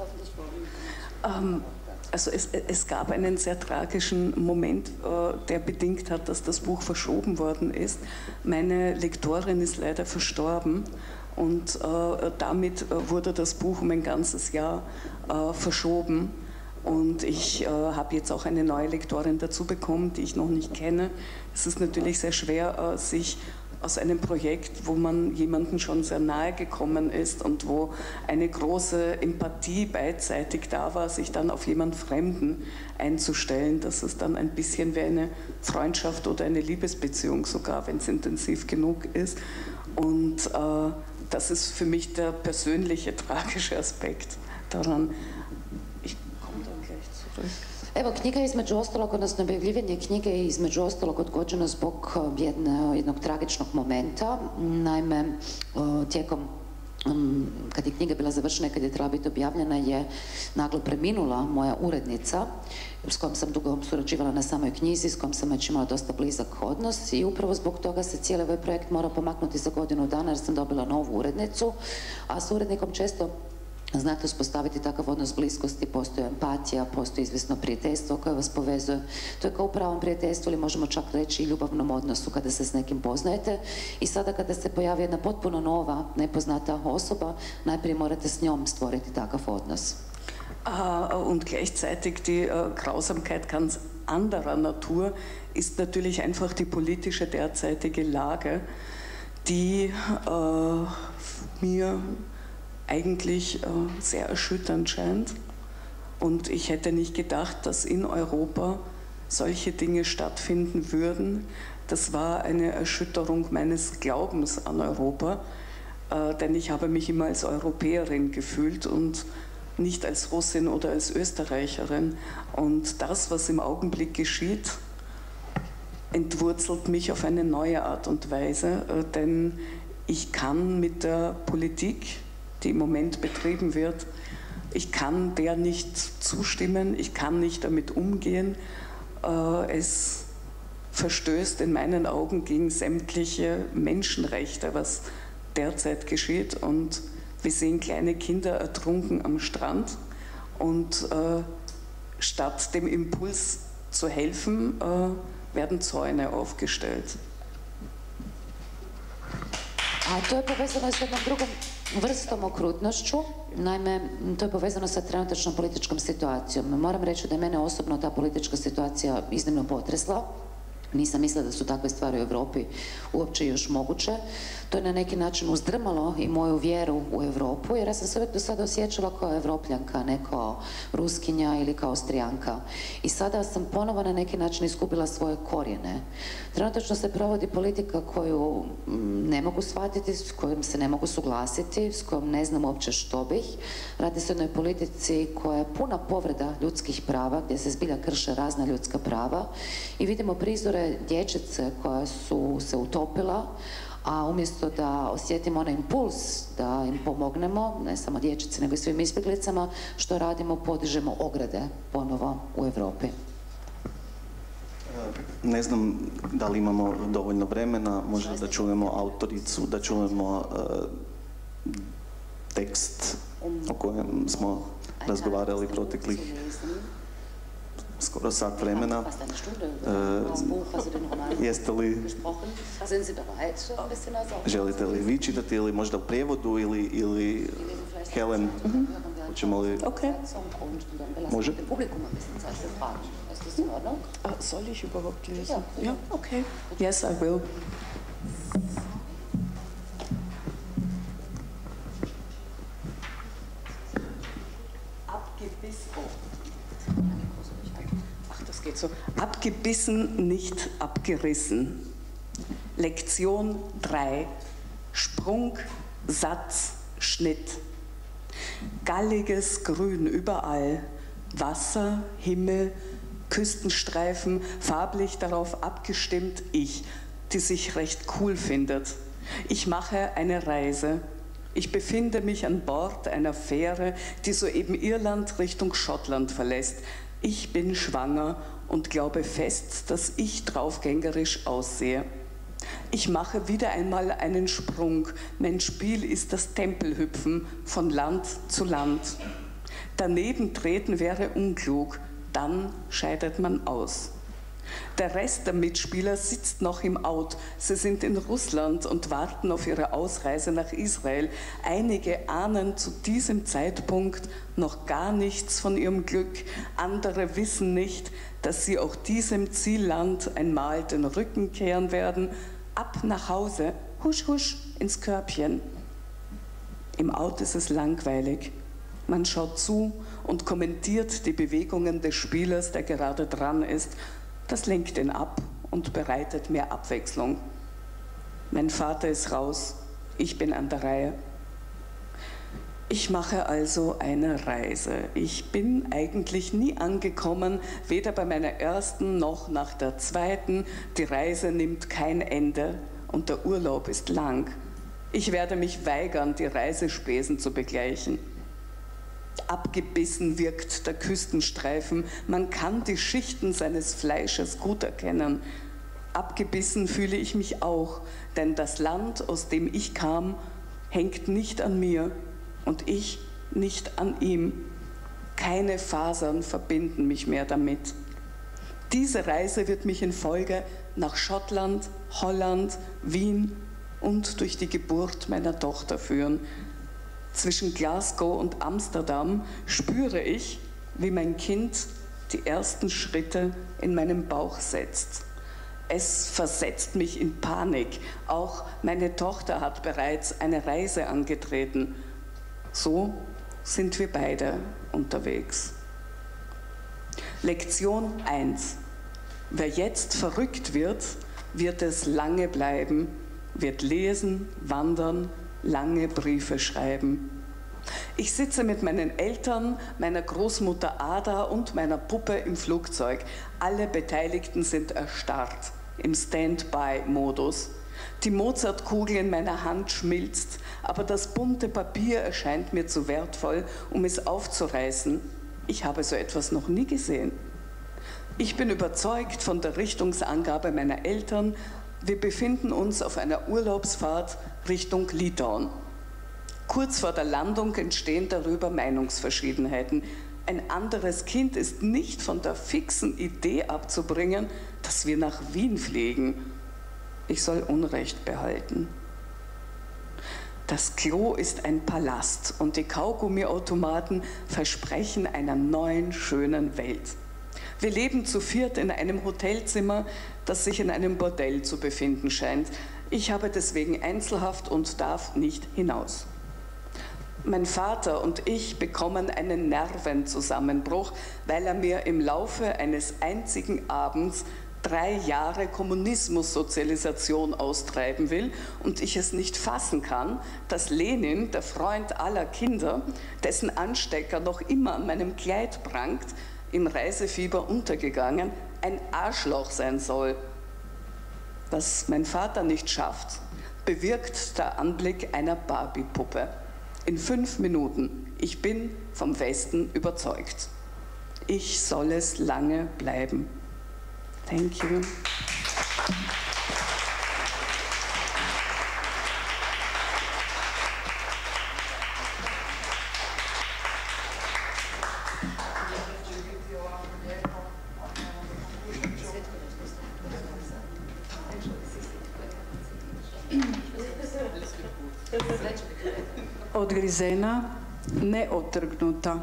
Also es gab einen sehr tragischen Moment, der bedingt hat, dass das Buch verschoben worden ist. Meine Lektorin ist leider verstorben und damit wurde das Buch um ein ganzes Jahr verschoben. Und ich habe jetzt auch eine neue Lektorin dazu bekommen, die ich noch nicht kenne. Es ist natürlich sehr schwer, sich aus einem Projekt, wo man jemandem schon sehr nahe gekommen ist und wo eine große Empathie beidseitig da war, sich dann auf jemand Fremden einzustellen. Das ist dann ein bisschen wie eine Freundschaft oder eine Liebesbeziehung sogar, wenn es intensiv genug ist. Und das ist für mich der persönliche, tragische Aspekt daran. Evo, knjiga je između ostalog, odnosno objavljivanje knjige je između ostalog odgođeno zbog jednog tragičnog momenta. Naime, tijekom kad je knjiga bila završena i kad je trebala biti objavljena, je naglo preminula moja urednica s kojom sam dugo surađivala na samoj knjizi, s kojom sam već imala dosta blizak odnos i upravo zbog toga se cijeli ovaj projekt mora pomaknuti za godinu dana jer sam dobila novu urednicu, a s urednikom često znate uspostaviti takav odnos bliskosti, postoji empatija, postoji izvjesno prijateljstvo koje vas povezuje. To je kao u pravom prijateljstvu ili možemo čak reći i ljubavnom odnosu kada se s nekim poznajete. I sada kada se pojavi jedna potpuno nova, nepoznata osoba, najprije morate s njom stvoriti takav odnos. Und gleichzeitig die Grausamkeit ganz anderer Natur ist natürlich einfach die politische derzeitige Lage, die mir eigentlich sehr erschütternd scheint. Und ich hätte nicht gedacht, dass in Europa solche Dinge stattfinden würden. Das war eine Erschütterung meines Glaubens an Europa, denn ich habe mich immer als Europäerin gefühlt und nicht als Russin oder als Österreicherin. Und das, was im Augenblick geschieht, entwurzelt mich auf eine neue Art und Weise, denn ich kann mit der Politik, die im Moment betrieben wird, ich kann der nicht zustimmen, ich kann nicht damit umgehen. Es verstößt in meinen Augen gegen sämtliche Menschenrechte, was derzeit geschieht. Und wir sehen kleine Kinder ertrunken am Strand und statt dem Impuls zu helfen, werden Zäune aufgestellt. A to je povezano s jednom drugom vrstom okrutnošću. Naime, to je povezano sa trenutačnom političkom situacijom. Moram reći da je mene osobno ta politička situacija iznimno potresla. Nisam mislila da su takve stvari u Europi uopće još moguće. To je na neki način uzdrmalo i moju vjeru u Europu, jer ja sam se uvijek do sada osjećala kao Evropljanka, ne kao Ruskinja ili kao Austrijanka. I sada sam ponovo na neki način izgubila svoje korijene. Trenutačno se provodi politika koju ne mogu shvatiti, s kojom se ne mogu suglasiti, s kojom ne znam uopće što bih. Radi se o jednoj politici koja je puna povreda ljudskih prava, gdje se zbilja krše razna ljudska prava i vidimo prizore dječice koja su se utopila, a umjesto da osjetimo onaj impuls da im pomognemo, ne samo dječici nego i svim izbjeglicama, što radimo, podižemo ograde ponovo u Europi. Ne znam da li imamo dovoljno vremena, možda da čujemo autoricu, da čujemo tekst o kojem smo razgovarali proteklih skoro sat vremena. Fast eine Stunde über das Buch, also den Roman Jeste li, gesprochen. Sind Sie bereit, ein bisschen also? želite li vi čitati ili možda u prijevodu ili Helen, hoćemo li... Okay. Može? Dem Publikum ein bisschen Zeit für Fragen. Ist das in Ordnung? Soll ich überhaupt lesen? Ja. Ja, okay. Yes, I will. Das geht so. Abgebissen, nicht abgerissen. Lektion 3. Sprung, Satz, Schnitt. Galliges Grün überall. Wasser, Himmel, Küstenstreifen, farblich darauf abgestimmt ich, die sich recht cool findet. Ich mache eine Reise. Ich befinde mich an Bord einer Fähre, die soeben Irland Richtung Schottland verlässt. Ich bin schwanger und glaube fest, dass ich draufgängerisch aussehe. Ich mache wieder einmal einen Sprung. Mein Spiel ist das Tempelhüpfen von Land zu Land. Daneben treten wäre unklug, dann scheidet man aus. Der Rest der Mitspieler sitzt noch im Out. Sie sind in Russland und warten auf ihre Ausreise nach Israel. Einige ahnen zu diesem Zeitpunkt noch gar nichts von ihrem Glück. Andere wissen nicht, dass sie auch diesem Zielland einmal den Rücken kehren werden. Ab nach Hause, husch, husch, ins Körbchen. Im Out ist es langweilig. Man schaut zu und kommentiert die Bewegungen des Spielers, der gerade dran ist. Das lenkt ihn ab und bereitet mehr Abwechslung. Mein Vater ist raus, ich bin an der Reihe. Ich mache also eine Reise. Ich bin eigentlich nie angekommen, weder bei meiner ersten noch nach der zweiten. Die Reise nimmt kein Ende und der Urlaub ist lang. Ich werde mich weigern, die Reisespesen zu begleichen. Abgebissen wirkt der Küstenstreifen. Man kann die Schichten seines Fleisches gut erkennen. Abgebissen fühle ich mich auch, denn das Land, aus dem ich kam, hängt nicht an mir und ich nicht an ihm. Keine Fasern verbinden mich mehr damit. Diese Reise wird mich in Folge nach Schottland, Holland, Wien und durch die Geburt meiner Tochter führen. Zwischen Glasgow und Amsterdam spüre ich, wie mein Kind die ersten Schritte in meinem Bauch setzt. Es versetzt mich in Panik. Auch meine Tochter hat bereits eine Reise angetreten. So sind wir beide unterwegs. Lektion 1. Wer jetzt verrückt wird, wird es lange bleiben, wird lesen, wandern, lange Briefe schreiben. Ich sitze mit meinen Eltern, meiner Großmutter Ada und meiner Puppe im Flugzeug. Alle Beteiligten sind erstarrt, im Standby-Modus. Die Mozartkugel in meiner Hand schmilzt, aber das bunte Papier erscheint mir zu wertvoll, um es aufzureißen. Ich habe so etwas noch nie gesehen. Ich bin überzeugt von der Richtungsangabe meiner Eltern. Wir befinden uns auf einer Urlaubsfahrt Richtung Litauen. Kurz vor der Landung entstehen darüber Meinungsverschiedenheiten. Ein anderes Kind ist nicht von der fixen Idee abzubringen, dass wir nach Wien fliegen. Ich soll Unrecht behalten. Das Klo ist ein Palast und die Kaugummiautomaten versprechen einer neuen, schönen Welt. Wir leben zu viert in einem Hotelzimmer, das sich in einem Bordell zu befinden scheint. Ich habe deswegen Einzelhaft und darf nicht hinaus. Mein Vater und ich bekommen einen Nervenzusammenbruch, weil er mir im Laufe eines einzigen Abends 3 Jahre Kommunismussozialisation austreiben will und ich es nicht fassen kann, dass Lenin, der Freund aller Kinder, dessen Anstecker noch immer an meinem Kleid prangt, im Reisefieber untergegangen, ein Arschloch sein soll. Was mein Vater nicht schafft, bewirkt der Anblick einer Barbie-Puppe. In 5 Minuten. Ich bin vom Westen überzeugt. Ich soll es lange bleiben. Thank you. neodgrizena, neotrgnuta.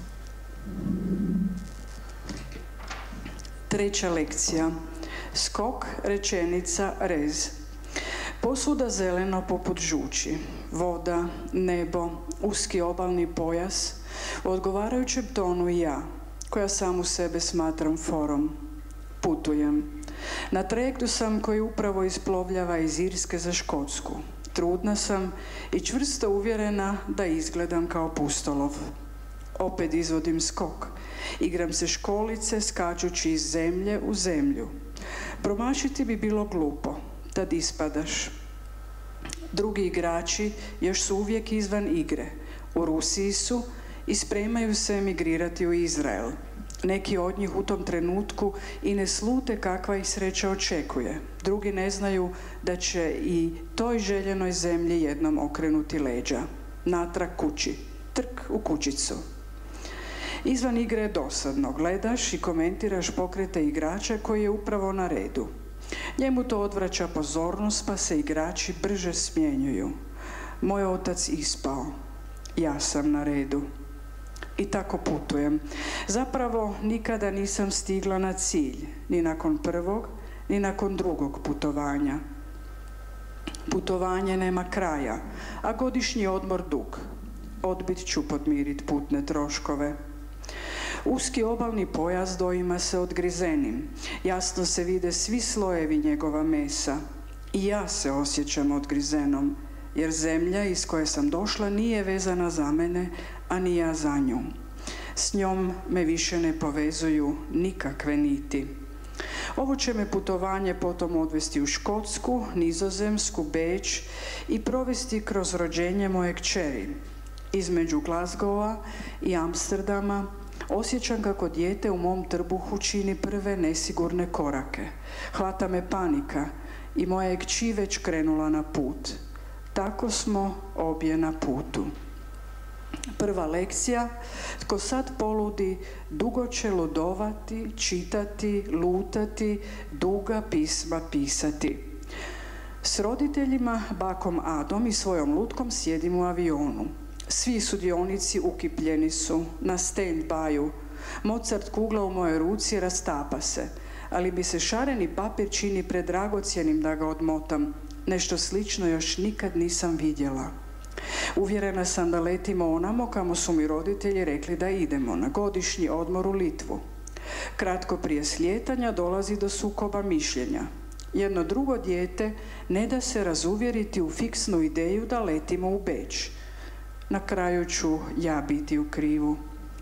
Treća lekcija. Skok, rečenica, rez. Posuda zeleno poput žuči, voda, nebo, uski obalni pojas, u odgovarajućem tonu i ja, koja samu sebe smatram forom. Putujem. Na trajektu sam koji upravo isplovljava iz Irske za Škotsku. Trudna sam i čvrsto uvjerena da izgledam kao pustolov. Opet izvodim skok. Igram se školice skačući iz zemlje u zemlju. Promašiti bi bilo glupo, tad ispadaš. Drugi igrači još su uvijek izvan igre. U Rusiji su i spremaju se emigrirati u Izrael. Neki od njih u tom trenutku i ne slute kakva ih sreća očekuje. Drugi ne znaju da će i toj željenoj zemlji jednom okrenuti leđa. Natrag kući. Trk u kućicu. Izvan igre je dosadno. Gledaš i komentiraš pokrete igrača koji je upravo na redu. Njemu to odvraća pozornost pa se igrači brže smjenjuju. Moj otac ispao. Ja sam na redu. I tako putujem. Zapravo nikada nisam stigla na cilj, ni nakon prvog, ni nakon drugog putovanja. Putovanje nema kraja, a godišnji odmor dug. Odbit ću podmiriti putne troškove. Uski obalni pojas doima se odgrizenim. Jasno se vide svi slojevi njegova mesa. I ja se osjećam odgrizenom, jer zemlja iz koje sam došla nije vezana za mene, a ni ja za nju. S njom me više ne povezuju nikakve niti. Ovo će me putovanje potom odvesti u Škotsku, Nizozemsku, Beč i provesti kroz rođenje moje kćeri. Između Glasgowa i Amsterdama osjećam kako dijete u mom trbuhu čini prve nesigurne korake. Hvata me panika i moja je kći već krenula na put. Tako smo obje na putu. Prva lekcija, tko sad poludi, dugo će ludovati, čitati, lutati, duga pisma pisati. S roditeljima, bakom Adom i svojom lutkom sjedim u avionu. Svi sudionici ukipljeni su, na stand-byu. Mozart kugla u mojoj ruci rastapa se, ali mi se šareni papir čini predragocjenim da ga odmotam. Nešto slično još nikad nisam vidjela. Uvjerena sam da letimo onamo kamo su mi roditelji rekli da idemo, na godišnji odmor u Litvu. Kratko prije slijetanja dolazi do sukoba mišljenja. Jedno drugo dijete ne da se razuvjeriti u fiksnu ideju da letimo u Beč. Na kraju ću ja biti u krivu.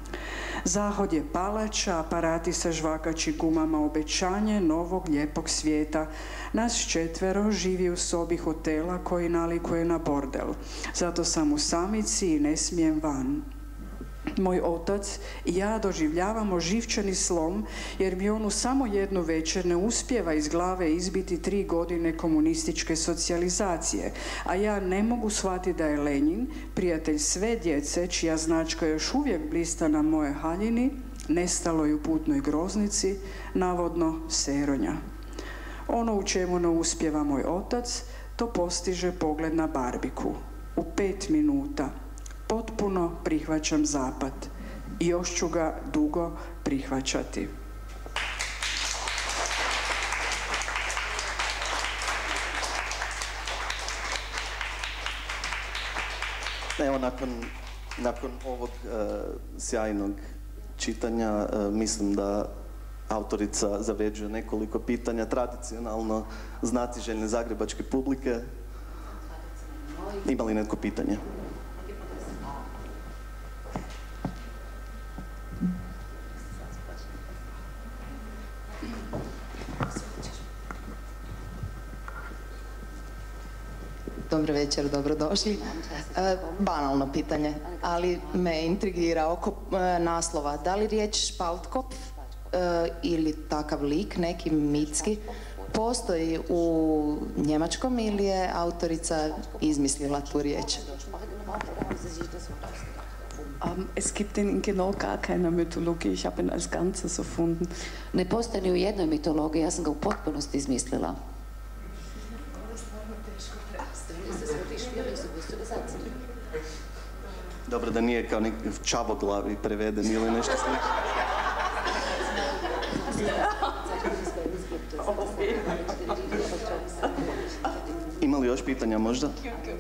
Zahod je palača, aparati sa žvakači gumama, obećanje novog lijepog svijeta. Nas 4 živi u sobi hotela koji nalikuje na bordel. Zato sam u samici i ne smijem van. Moj otac i ja doživljavamo živčani slom jer mi on u samo jednu večer ne uspijeva iz glave izbiti 3 godine komunističke socijalizacije, a ja ne mogu shvatiti da je Lenjin, prijatelj sve djece čija značka još uvijek blista na moje haljini, nestaloj u putnoj groznici, navodno Seronja. Ono u čemu ne uspijeva moj otac, to postiže pogled na barbiku. U 5 minuta. Potpuno prihvaćam zapad i još ću ga dugo prihvaćati. Evo, nakon ovog sjajnog čitanja mislim da autorica zavređuje nekoliko pitanja tradicionalno znatiželjne zagrebačke publike. Ima li netko pitanje? Dobro večer, dobrodošli. Banalno pitanje, ali me intrigira oko naslova. Da li riječ Spaltkopf ili takav lik, neki mitski, postoji u njemačkom ili je autorica izmislila tu riječ? Es gibt in genau gar keiner Mythologie. Ich habe ihn als Ganzes erfunden. Ne postoji ni u jednoj mitologiji, ja sam ga u potpunosti izmislila. Dobro da nije kao neki čavoglavi preveden ili nešto slično. Ima li još pitanja možda?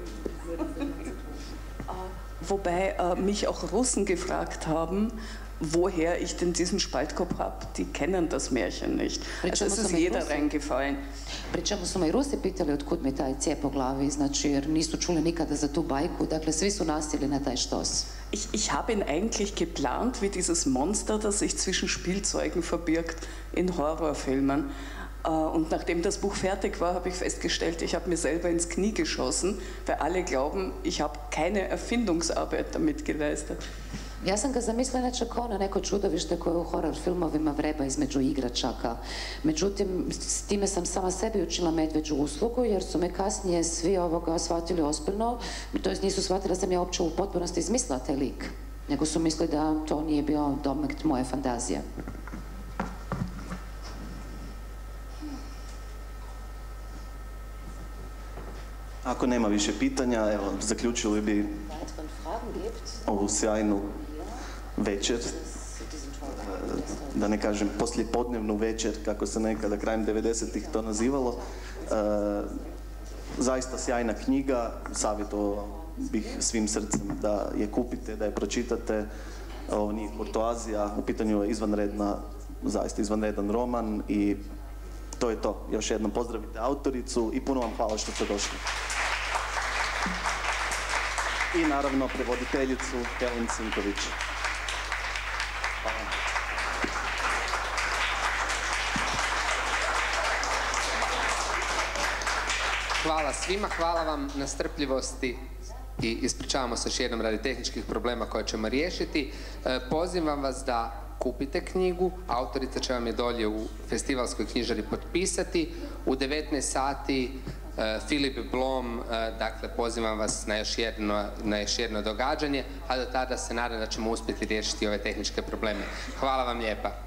Wobei mich auch Russen gefragt haben, woher ich denn diesen Spaltkopf habe. Die kennen das Märchen nicht. Also es ist jeder reingefallen. Pri čemu su me i Rusi pitali otkud mi taj cijep po glavi, znači jer nisu čuli nikada za tu bajku, dakle svi su nasjeli na taj štos. Ich habe ihn eigentlich geplant wie dieses Monster, das sich zwischen Spielzeugen verbirgt in Horrorfilmen. Und nachdem das Buch fertig war, habe ich festgestellt, ich habe mir selber ins Knie geschossen, weil alle glauben, ich habe keine Erfindungsarbeit damit geleistet. Ja sam ga zamislila inače kao na neko čudovište koje u horror filmovima vreba između igračaka. Međutim, s time sam sama sebi učila medveđu uslugu jer su me kasnije svi shvatili ozbiljno, to jest nisu shvatili da sam ja uopće u potpunosti izmislila taj lik, nego su mislili da to nije bio domet moje fantazije. Ako nema više pitanja, evo, zaključili bi ovu sjajnu večer, da ne kažem poslijepodnevnu večer, kako se nekada krajem 90-ih to nazivalo. Zaista sjajna knjiga, savjetovao bih svim srcem da je kupite, da je pročitate. Ovo nije kurtoazija, u pitanju je izvanredna, zaista izvanredan roman i to je to. Još jednom pozdravite autoricu i puno vam hvala što ste došli. I naravno prevoditeljicu Helen Cinković. Hvala. Hvala svima, hvala vam na strpljivosti i ispričavamo se još jednom radi tehničkih problema koje ćemo riješiti. Pozivam vas da kupite knjigu, autorica će vam je dolje u festivalskoj knjižari potpisati. U 19 sati Filip Blom, dakle pozivam vas na još jedno događanje, a do tada se nadam da ćemo uspjeti riješiti ove tehničke probleme. Hvala vam lijepa.